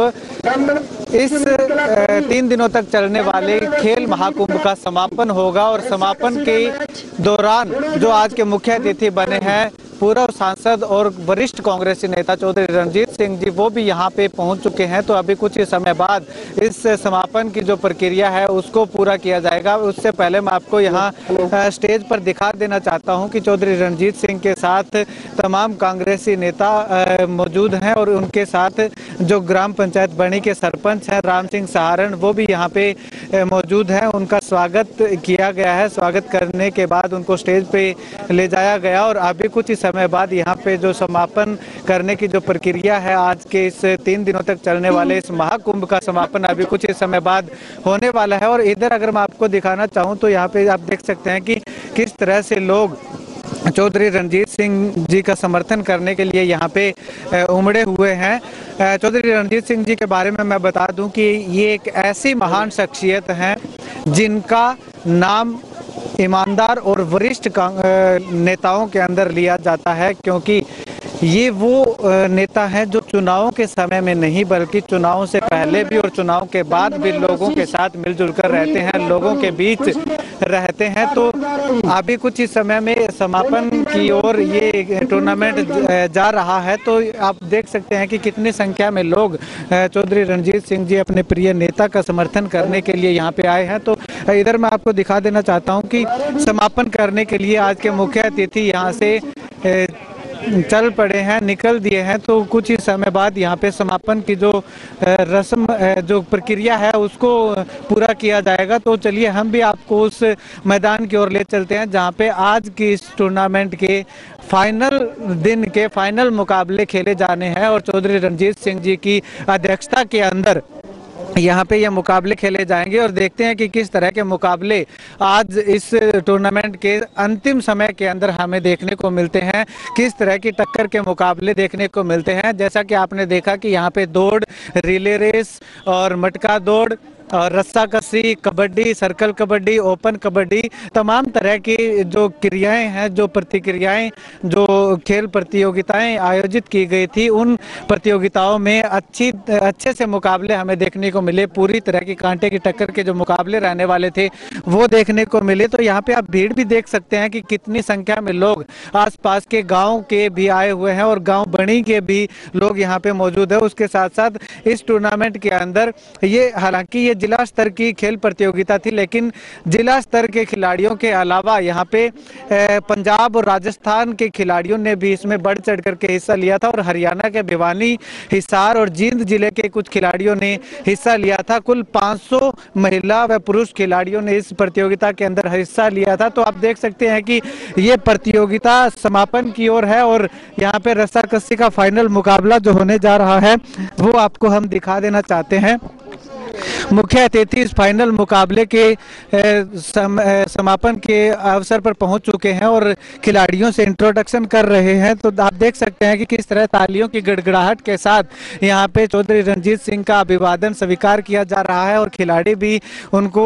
इस तीन दिनों तक चलने वाले खेल महाकुंभ का समापन होगा और समापन के दौरान जो आज के मुख्य अतिथि बने हैं पूर्व सांसद और वरिष्ठ कांग्रेसी नेता चौधरी रणजीत सिंह जी, वो भी यहाँ पे पहुँच चुके हैं। तो अभी कुछ ही समय बाद इस समापन की जो प्रक्रिया है उसको पूरा किया जाएगा। उससे पहले मैं आपको यहाँ स्टेज पर दिखा देना चाहता हूँ कि चौधरी रणजीत सिंह के साथ तमाम कांग्रेसी नेता मौजूद हैं और उनके साथ जो ग्राम पंचायत बणी के सरपंच हैं राम सिंह सहारण, वो भी यहाँ पे मौजूद हैं। उनका स्वागत किया गया है। स्वागत करने के बाद उनको स्टेज पे ले जाया गया और अभी कुछ ही समय बाद यहाँ पे जो समापन करने की जो प्रक्रिया है आज के इस तीन दिनों तक चलने वाले इस महाकुंभ का समापन अभी कुछ ही समय बाद होने वाला है। और इधर अगर मैं आपको दिखाना चाहूँ तो यहाँ पे आप देख सकते हैं कि किस तरह से लोग चौधरी रणजीत सिंह जी का समर्थन करने के लिए यहाँ पे उमड़े हुए हैं। चौधरी रणजीत सिंह जी के बारे में मैं बता दूं कि ये एक ऐसी महान शख्सियत हैं जिनका नाम ईमानदार और वरिष्ठ नेताओं के अंदर लिया जाता है, क्योंकि ये वो नेता हैं जो चुनावों के समय में नहीं बल्कि चुनावों से पहले भी और चुनाव के बाद भी लोगों के साथ मिलजुल कर रहते हैं, लोगों के बीच रहते हैं। तो अभी कुछ ही समय में समापन की ओर ये टूर्नामेंट जा रहा है। तो आप देख सकते हैं कि कितनी संख्या में लोग चौधरी रणजीत सिंह जी अपने प्रिय नेता का समर्थन करने के लिए यहाँ पे आए हैं। तो इधर मैं आपको दिखा देना चाहता हूँ कि समापन करने के लिए आज के मुख्य अतिथि यहाँ से चल पड़े हैं, निकल दिए हैं। तो कुछ ही समय बाद यहाँ पे समापन की जो रस्म जो प्रक्रिया है उसको पूरा किया जाएगा। तो चलिए हम भी आपको उस मैदान की ओर ले चलते हैं जहाँ पे आज की इस टूर्नामेंट के फाइनल दिन के फाइनल मुकाबले खेले जाने हैं और चौधरी रणजीत सिंह जी की अध्यक्षता के अंदर यहाँ पे ये मुकाबले खेले जाएंगे और देखते हैं कि किस तरह के मुकाबले आज इस टूर्नामेंट के अंतिम समय के अंदर हमें देखने को मिलते हैं, किस तरह की टक्कर के मुकाबले देखने को मिलते हैं। जैसा कि आपने देखा कि यहाँ पे दौड़, रिले रेस और मटका दौड़ और रस्सा कस्सी, कबड्डी, सर्कल कबड्डी, ओपन कबड्डी, तमाम तरह की जो क्रियाएं हैं, जो प्रतिक्रियाएं, जो खेल प्रतियोगिताएं आयोजित की गई थी, उन प्रतियोगिताओं में अच्छी अच्छे से मुकाबले हमें देखने को मिले। पूरी तरह की कांटे की टक्कर के जो मुकाबले रहने वाले थे वो देखने को मिले। तो यहाँ पे आप भीड़ भी देख सकते हैं कि कितनी संख्या में लोग आसपास के गाँव के भी आए हुए हैं और गाँव बणी के भी लोग यहाँ पे मौजूद है। उसके साथ साथ इस टूर्नामेंट के अंदर ये हालांकि ये जिला स्तर की खेल प्रतियोगिता थी, लेकिन जिला स्तर के खिलाड़ियों के अलावा यहाँ पे पंजाब और राजस्थान के खिलाड़ियों ने भी इसमें बढ़ चढ़ करके हिस्सा लिया था और हरियाणा के भिवानी, हिसार और जींद जिले के कुछ खिलाड़ियों ने हिस्सा लिया था। कुल पाँच सौ महिला व पुरुष खिलाड़ियों ने इस प्रतियोगिता के अंदर हिस्सा लिया था। तो आप देख सकते हैं कि ये प्रतियोगिता समापन की ओर है और यहाँ पे रस्सा कस्सी का फाइनल मुकाबला जो होने जा रहा है वो आपको हम दिखा देना चाहते हैं। मुख्य अतिथि इस फाइनल मुकाबले के सम, समापन के अवसर पर पहुंच चुके हैं और खिलाड़ियों से इंट्रोडक्शन कर रहे हैं। तो आप देख सकते हैं कि किस तरह तालियों की गड़गड़ाहट के साथ यहाँ पे चौधरी रणजीत सिंह का अभिवादन स्वीकार किया जा रहा है और खिलाड़ी भी उनको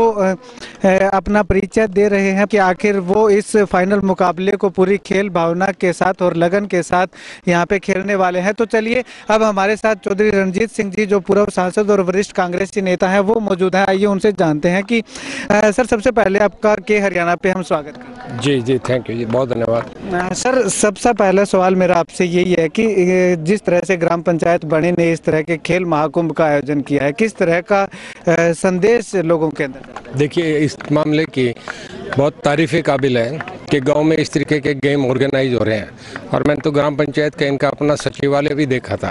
अपना परिचय दे रहे हैं कि आखिर वो इस फाइनल मुकाबले को पूरी खेल भावना के साथ और लगन के साथ यहाँ पे खेलने वाले हैं। तो चलिए अब हमारे साथ चौधरी रणजीत सिंह जी जो पूर्व सांसद और वरिष्ठ कांग्रेसी नेता है वो मौजूद है। आइए उनसे जानते हैं कि आ, सर सबसे पहले आपका के हरियाणा पे हम स्वागत करते हैं। जी जी थैंक यू जी, बहुत धन्यवाद। सर सबसे पहला सवाल मेरा आपसे यही है कि जिस तरह से ग्राम पंचायत बणी ने इस तरह के खेल महाकुंभ का आयोजन किया है, किस तरह का आ, संदेश लोगों के अंदर? देखिए इस मामले की बहुत तारीफ़ काबिल है कि गांव में इस तरीके के गेम ऑर्गेनाइज हो रहे हैं और मैंने तो ग्राम पंचायत का इनका अपना सचिवालय भी देखा था।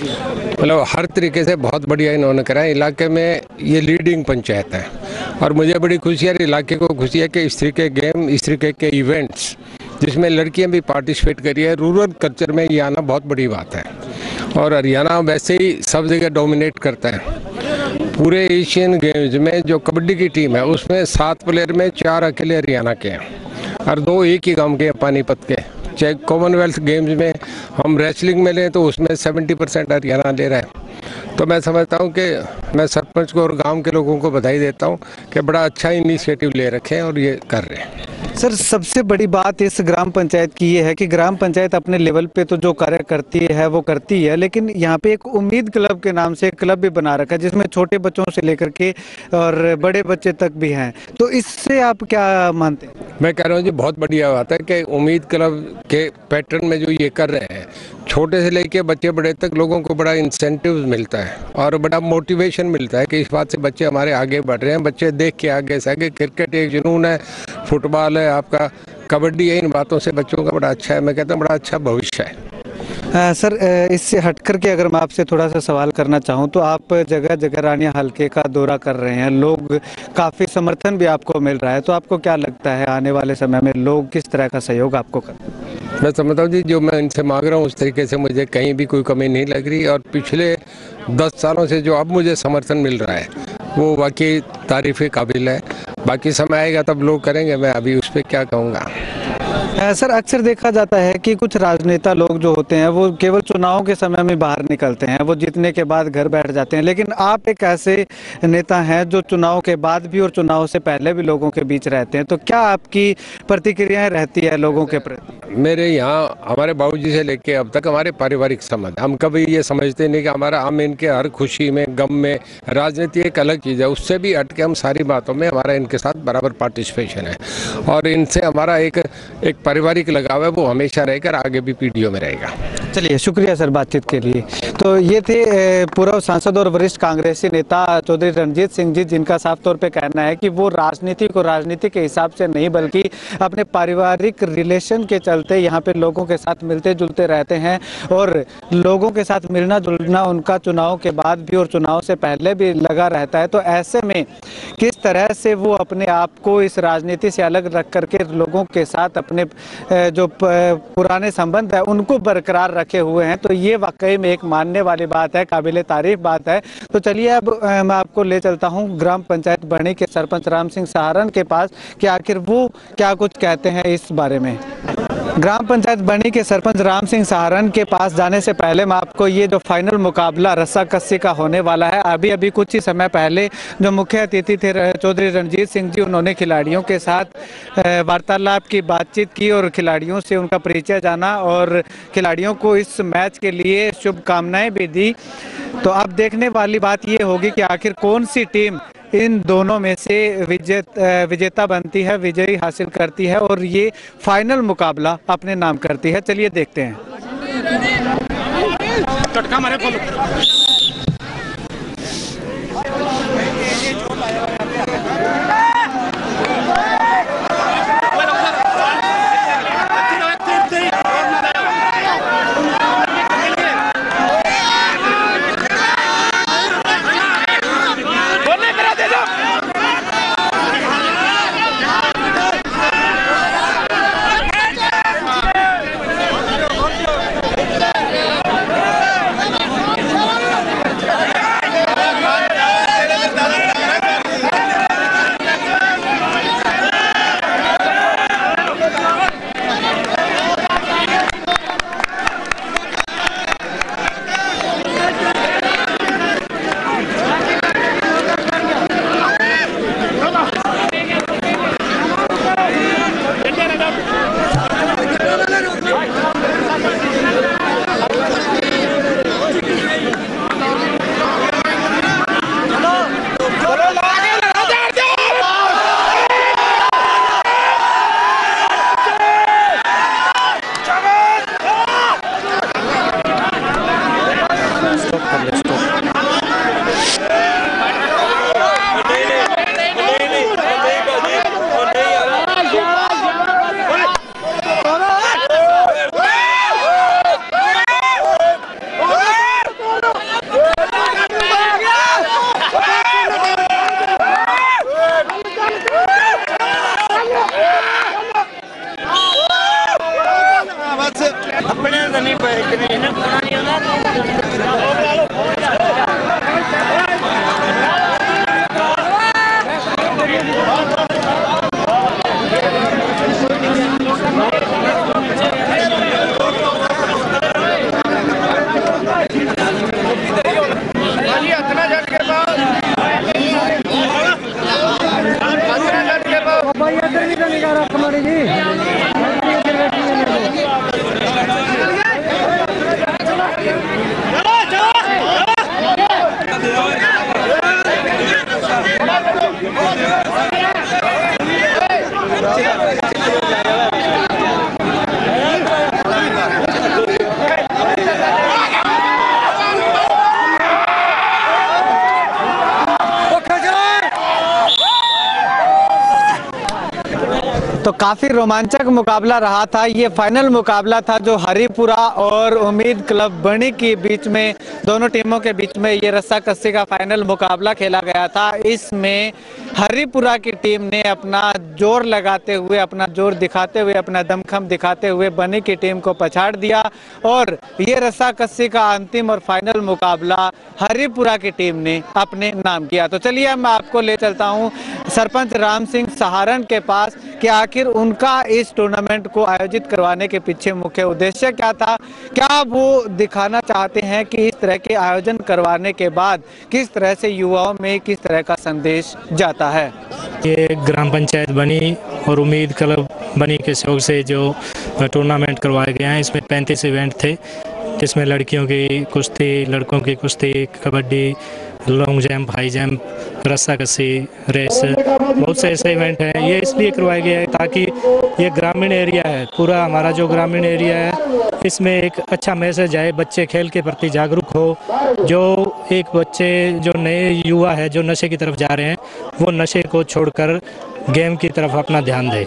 मतलब हर तरीके से बहुत बढ़िया इन्होंने कराया। इलाके में ये लीडिंग पंचायत है और मुझे बड़ी खुशी है, इलाके को खुशी है कि इस तरीके के गेम, इस तरीके के इवेंट्स जिसमें लड़कियां भी पार्टिसिपेट करी है, रूरल कल्चर में ये आना बहुत बड़ी बात है। और हरियाणा वैसे ही सब जगह डोमिनेट करता है। पूरे एशियन गेम्स में जो कबड्डी की टीम है उसमें सात प्लेयर में चार अकेले हरियाणा के हैं और दो एक ही गांव के हैं पानीपत के। चाहे कॉमनवेल्थ गेम्स में हम रेसलिंग में लें तो उसमें सत्तर परसेंट हरियाणा ले रहा है। तो मैं समझता हूं कि मैं सरपंच को और गांव के लोगों को बधाई देता हूं कि बड़ा अच्छा इनिशिएटिव ले रखे हैं और ये कर रहे हैं। सर सबसे बड़ी बात इस ग्राम पंचायत की ये है कि ग्राम पंचायत अपने लेवल पे तो जो कार्य करती है वो करती है, लेकिन यहाँ पे एक उम्मीद क्लब के नाम से एक क्लब भी बना रखा है जिसमें छोटे बच्चों से लेकर के और बड़े बच्चे तक भी हैं। तो इससे आप क्या मानते हैं? मैं कह रहा हूँ जी बहुत बढ़िया बात है कि उम्मीद क्लब के पैटर्न में जो ये कर रहे हैं, छोटे से लेके बच्चे बड़े तक लोगों को बड़ा इंसेंटिव मिलता है और बड़ा मोटिवेशन मिलता है कि इस बात से बच्चे हमारे आगे बढ़ रहे हैं। बच्चे देख के आगे से आगे, क्रिकेट एक जुनून है, फुटबॉल है, आपका कबड्डी है, इन बातों से बच्चों का बड़ा अच्छा है। मैं कहता हूँ बड़ा अच्छा भविष्य है। आ, सर इससे हट कर के अगर मैं आपसे थोड़ा सा सवाल करना चाहूँ तो आप जगह जगह रानिया हल्के का दौरा कर रहे हैं, लोग काफ़ी समर्थन भी आपको मिल रहा है, तो आपको क्या लगता है आने वाले समय में लोग किस तरह का सहयोग आपको कर? मैं समझता हूँ जी जो मैं इनसे मांग रहा हूँ उस तरीके से मुझे कहीं भी कोई कमी नहीं लग रही और पिछले दस सालों से जो अब मुझे समर्थन मिल रहा है वो वाकई तारीफ़ काबिल है। बाकी समय आएगा तब लोग करेंगे, मैं अभी उस पर क्या कहूँगा। सर अक्सर देखा जाता है कि कुछ राजनेता लोग जो होते हैं वो केवल चुनाव के समय में बाहर निकलते हैं, वो जीतने के बाद घर बैठ जाते हैं, लेकिन आप एक ऐसे नेता हैं जो चुनाव के बाद भी और चुनाव से पहले भी लोगों के बीच रहते हैं। तो क्या आपकी प्रतिक्रियाएं रहती है लोगों के प्रति? मेरे यहाँ हमारे बाबूजी से लेके अब तक हमारे पारिवारिक संबंध, हम कभी ये समझते नहीं कि हमारा हम इनके हर खुशी में गम में, राजनीति एक अलग चीज़ है, उससे भी हट के हम सारी बातों में हमारा इनके साथ बराबर पार्टिसिपेशन है और इनसे हमारा एक एक पारिवारिक लगाव है, वो हमेशा रहेगा, आगे भी पीढ़ियों में रहेगा। चलिए, शुक्रिया सर बातचीत के लिए। तो ये थे पूर्व सांसद और वरिष्ठ कांग्रेसी नेता चौधरी रणजीत सिंह जी, जिनका साफ तौर पे कहना है कि वो राजनीति को राजनीति के हिसाब से नहीं बल्कि अपने पारिवारिक रिलेशन के चलते यहाँ पे लोगों के साथ मिलते जुलते रहते हैं और लोगों के साथ मिलना जुलना उनका चुनाव के बाद भी और चुनाव से पहले भी लगा रहता है। तो ऐसे में किस तरह से वो अपने आप को इस राजनीति से अलग रख करके लोगों के साथ अपने जो पुराने संबंध है उनको बरकरार रखे हुए हैं, तो ये वाकई में एक मानने वाली बात है, काबिले तारीफ बात है। तो चलिए अब मैं आपको ले चलता हूँ ग्राम पंचायत बरनी के सरपंच राम सिंह सहारण के पास कि आखिर वो क्या कुछ कहते हैं इस बारे में। ग्राम पंचायत बरनी के सरपंच राम सिंह सहारण के पास जाने से पहले मैं आपको ये जो फाइनल मुकाबला रस्सा कस्सी का होने वाला है, अभी अभी कुछ ही समय पहले जो मुख्य अतिथि थे चौधरी रणजीत सिंह जी, उन्होंने खिलाड़ियों के साथ वार्तालाप की, बातचीत की और खिलाड़ियों से उनका परिचय जाना और खिलाड़ियों को इस मैच के लिए शुभकामनाएं भी दी। तो अब देखने वाली बात ये होगी कि आखिर कौन सी टीम इन दोनों में से विजेत विजेता बनती है, विजयी हासिल करती है और ये फाइनल मुकाबला अपने नाम करती है। चलिए देखते हैं। तो काफ़ी रोमांचक मुकाबला रहा था। ये फाइनल मुकाबला था जो हरिपुरा और उम्मीद क्लब बरनी के बीच में, दोनों टीमों के बीच में ये रस्सा कस्सी का फाइनल मुकाबला खेला गया था। इसमें हरिपुरा की टीम ने अपना जोर लगाते हुए, अपना जोर दिखाते हुए, अपना दमखम दिखाते हुए बरनी की टीम को पछाड़ दिया और ये रस्सा कस्सी का अंतिम और फाइनल मुकाबला हरिपुरा की टीम ने अपने नाम किया। तो चलिए मैं आपको ले चलता हूँ सरपंच राम सिंह सहारण के पास कि आखिर उनका इस टूर्नामेंट को आयोजित करवाने के पीछे मुख्य उद्देश्य क्या था, क्या वो दिखाना चाहते हैं कि इस तरह के आयोजन करवाने के बाद किस तरह से युवाओं में किस तरह का संदेश जाता है। ये ग्राम पंचायत बनी और उम्मीद क्लब बनी के सहयोग से जो टूर्नामेंट करवाए गए हैं। इसमें पैंतीस इवेंट थे, जिसमें लड़कियों की कुश्ती, लड़कों की कुश्ती, kabaddi, long jump, high jump, रस्सा कसी, रेस, बहुत से ऐसे इवेंट हैं। ये इसलिए करवाए गए हैं ताकि ये ग्रामीण एरिया है, पूरा हमारा जो ग्रामीण एरिया है, इसमें एक अच्छा मैसेज आए, बच्चे खेल के प्रति जागरूक हो। जो एक बच्चे जो नए युवा है जो नशे की तरफ जा रहे हैं, वो नशे को छोड़कर गेम की तरफ अपना ध्यान दें।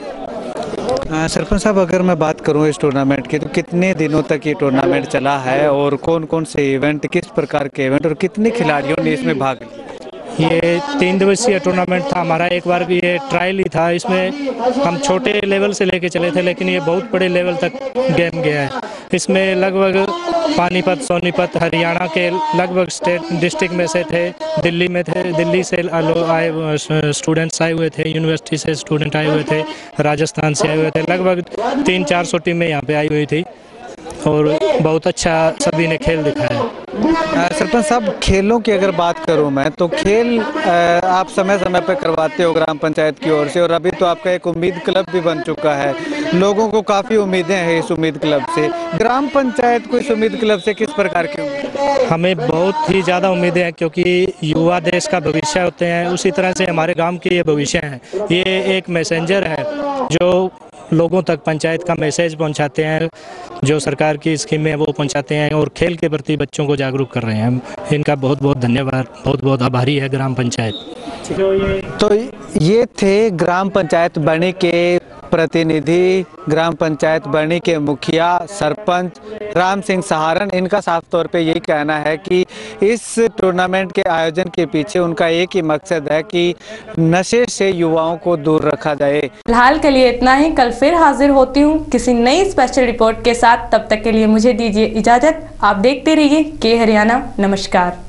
सरपंच साहब, अगर मैं बात करूं इस टूर्नामेंट की, तो कितने दिनों तक ये टूर्नामेंट चला है और कौन कौन से इवेंट, किस प्रकार के इवेंट और कितने खिलाड़ियों ने इसमें भाग लिया? ये तीन दिवसीय टूर्नामेंट था हमारा। एक बार भी ये ट्रायल ही था, इसमें हम छोटे लेवल से लेके चले थे, लेकिन ये बहुत बड़े लेवल तक गेम गया है। इसमें लगभग पानीपत, सोनीपत, हरियाणा के लगभग स्टेट डिस्ट्रिक्ट में से थे, दिल्ली में थे, दिल्ली से आए स्टूडेंट्स आए हुए थे, यूनिवर्सिटी से स्टूडेंट आए हुए थे, राजस्थान से आए हुए थे, लगभग तीन चार सौ टीमें यहाँ पे आई हुई थी और बहुत अच्छा सभी ने खेल दिखाया। सरपंच साहब, खेलों की अगर बात करूं मैं, तो खेल आप समय समय पर करवाते हो ग्राम पंचायत की ओर से, और अभी तो आपका एक उम्मीद क्लब भी बन चुका है। लोगों को काफ़ी उम्मीदें हैं इस उम्मीद क्लब से। ग्राम पंचायत को इस उम्मीद क्लब से किस प्रकार की उम्मीद? हमें बहुत ही ज़्यादा उम्मीदें हैं, क्योंकि युवा देश का भविष्य होते हैं, उसी तरह से हमारे गाँव के ये भविष्य हैं। ये एक मैसेंजर है जो लोगों तक पंचायत का मैसेज पहुंचाते हैं, जो सरकार की स्कीमें वो पहुंचाते हैं और खेल के प्रति बच्चों को जागरूक कर रहे हैं। इनका बहुत बहुत धन्यवाद, बहुत बहुत आभारी है ग्राम पंचायत। तो ये थे ग्राम पंचायत बरनी के प्रतिनिधि, ग्राम पंचायत बरनी के मुखिया सरपंच राम सिंह सहारण। इनका साफ तौर पे यही कहना है कि इस टूर्नामेंट के आयोजन के पीछे उनका एक ही मकसद है कि नशे से युवाओं को दूर रखा जाए। फिलहाल के लिए इतना ही, कल फिर हाजिर होती हूँ किसी नई स्पेशल रिपोर्ट के साथ। तब तक के लिए मुझे दीजिए इजाजत। आप देखते रहिए के हरियाणा। नमस्कार।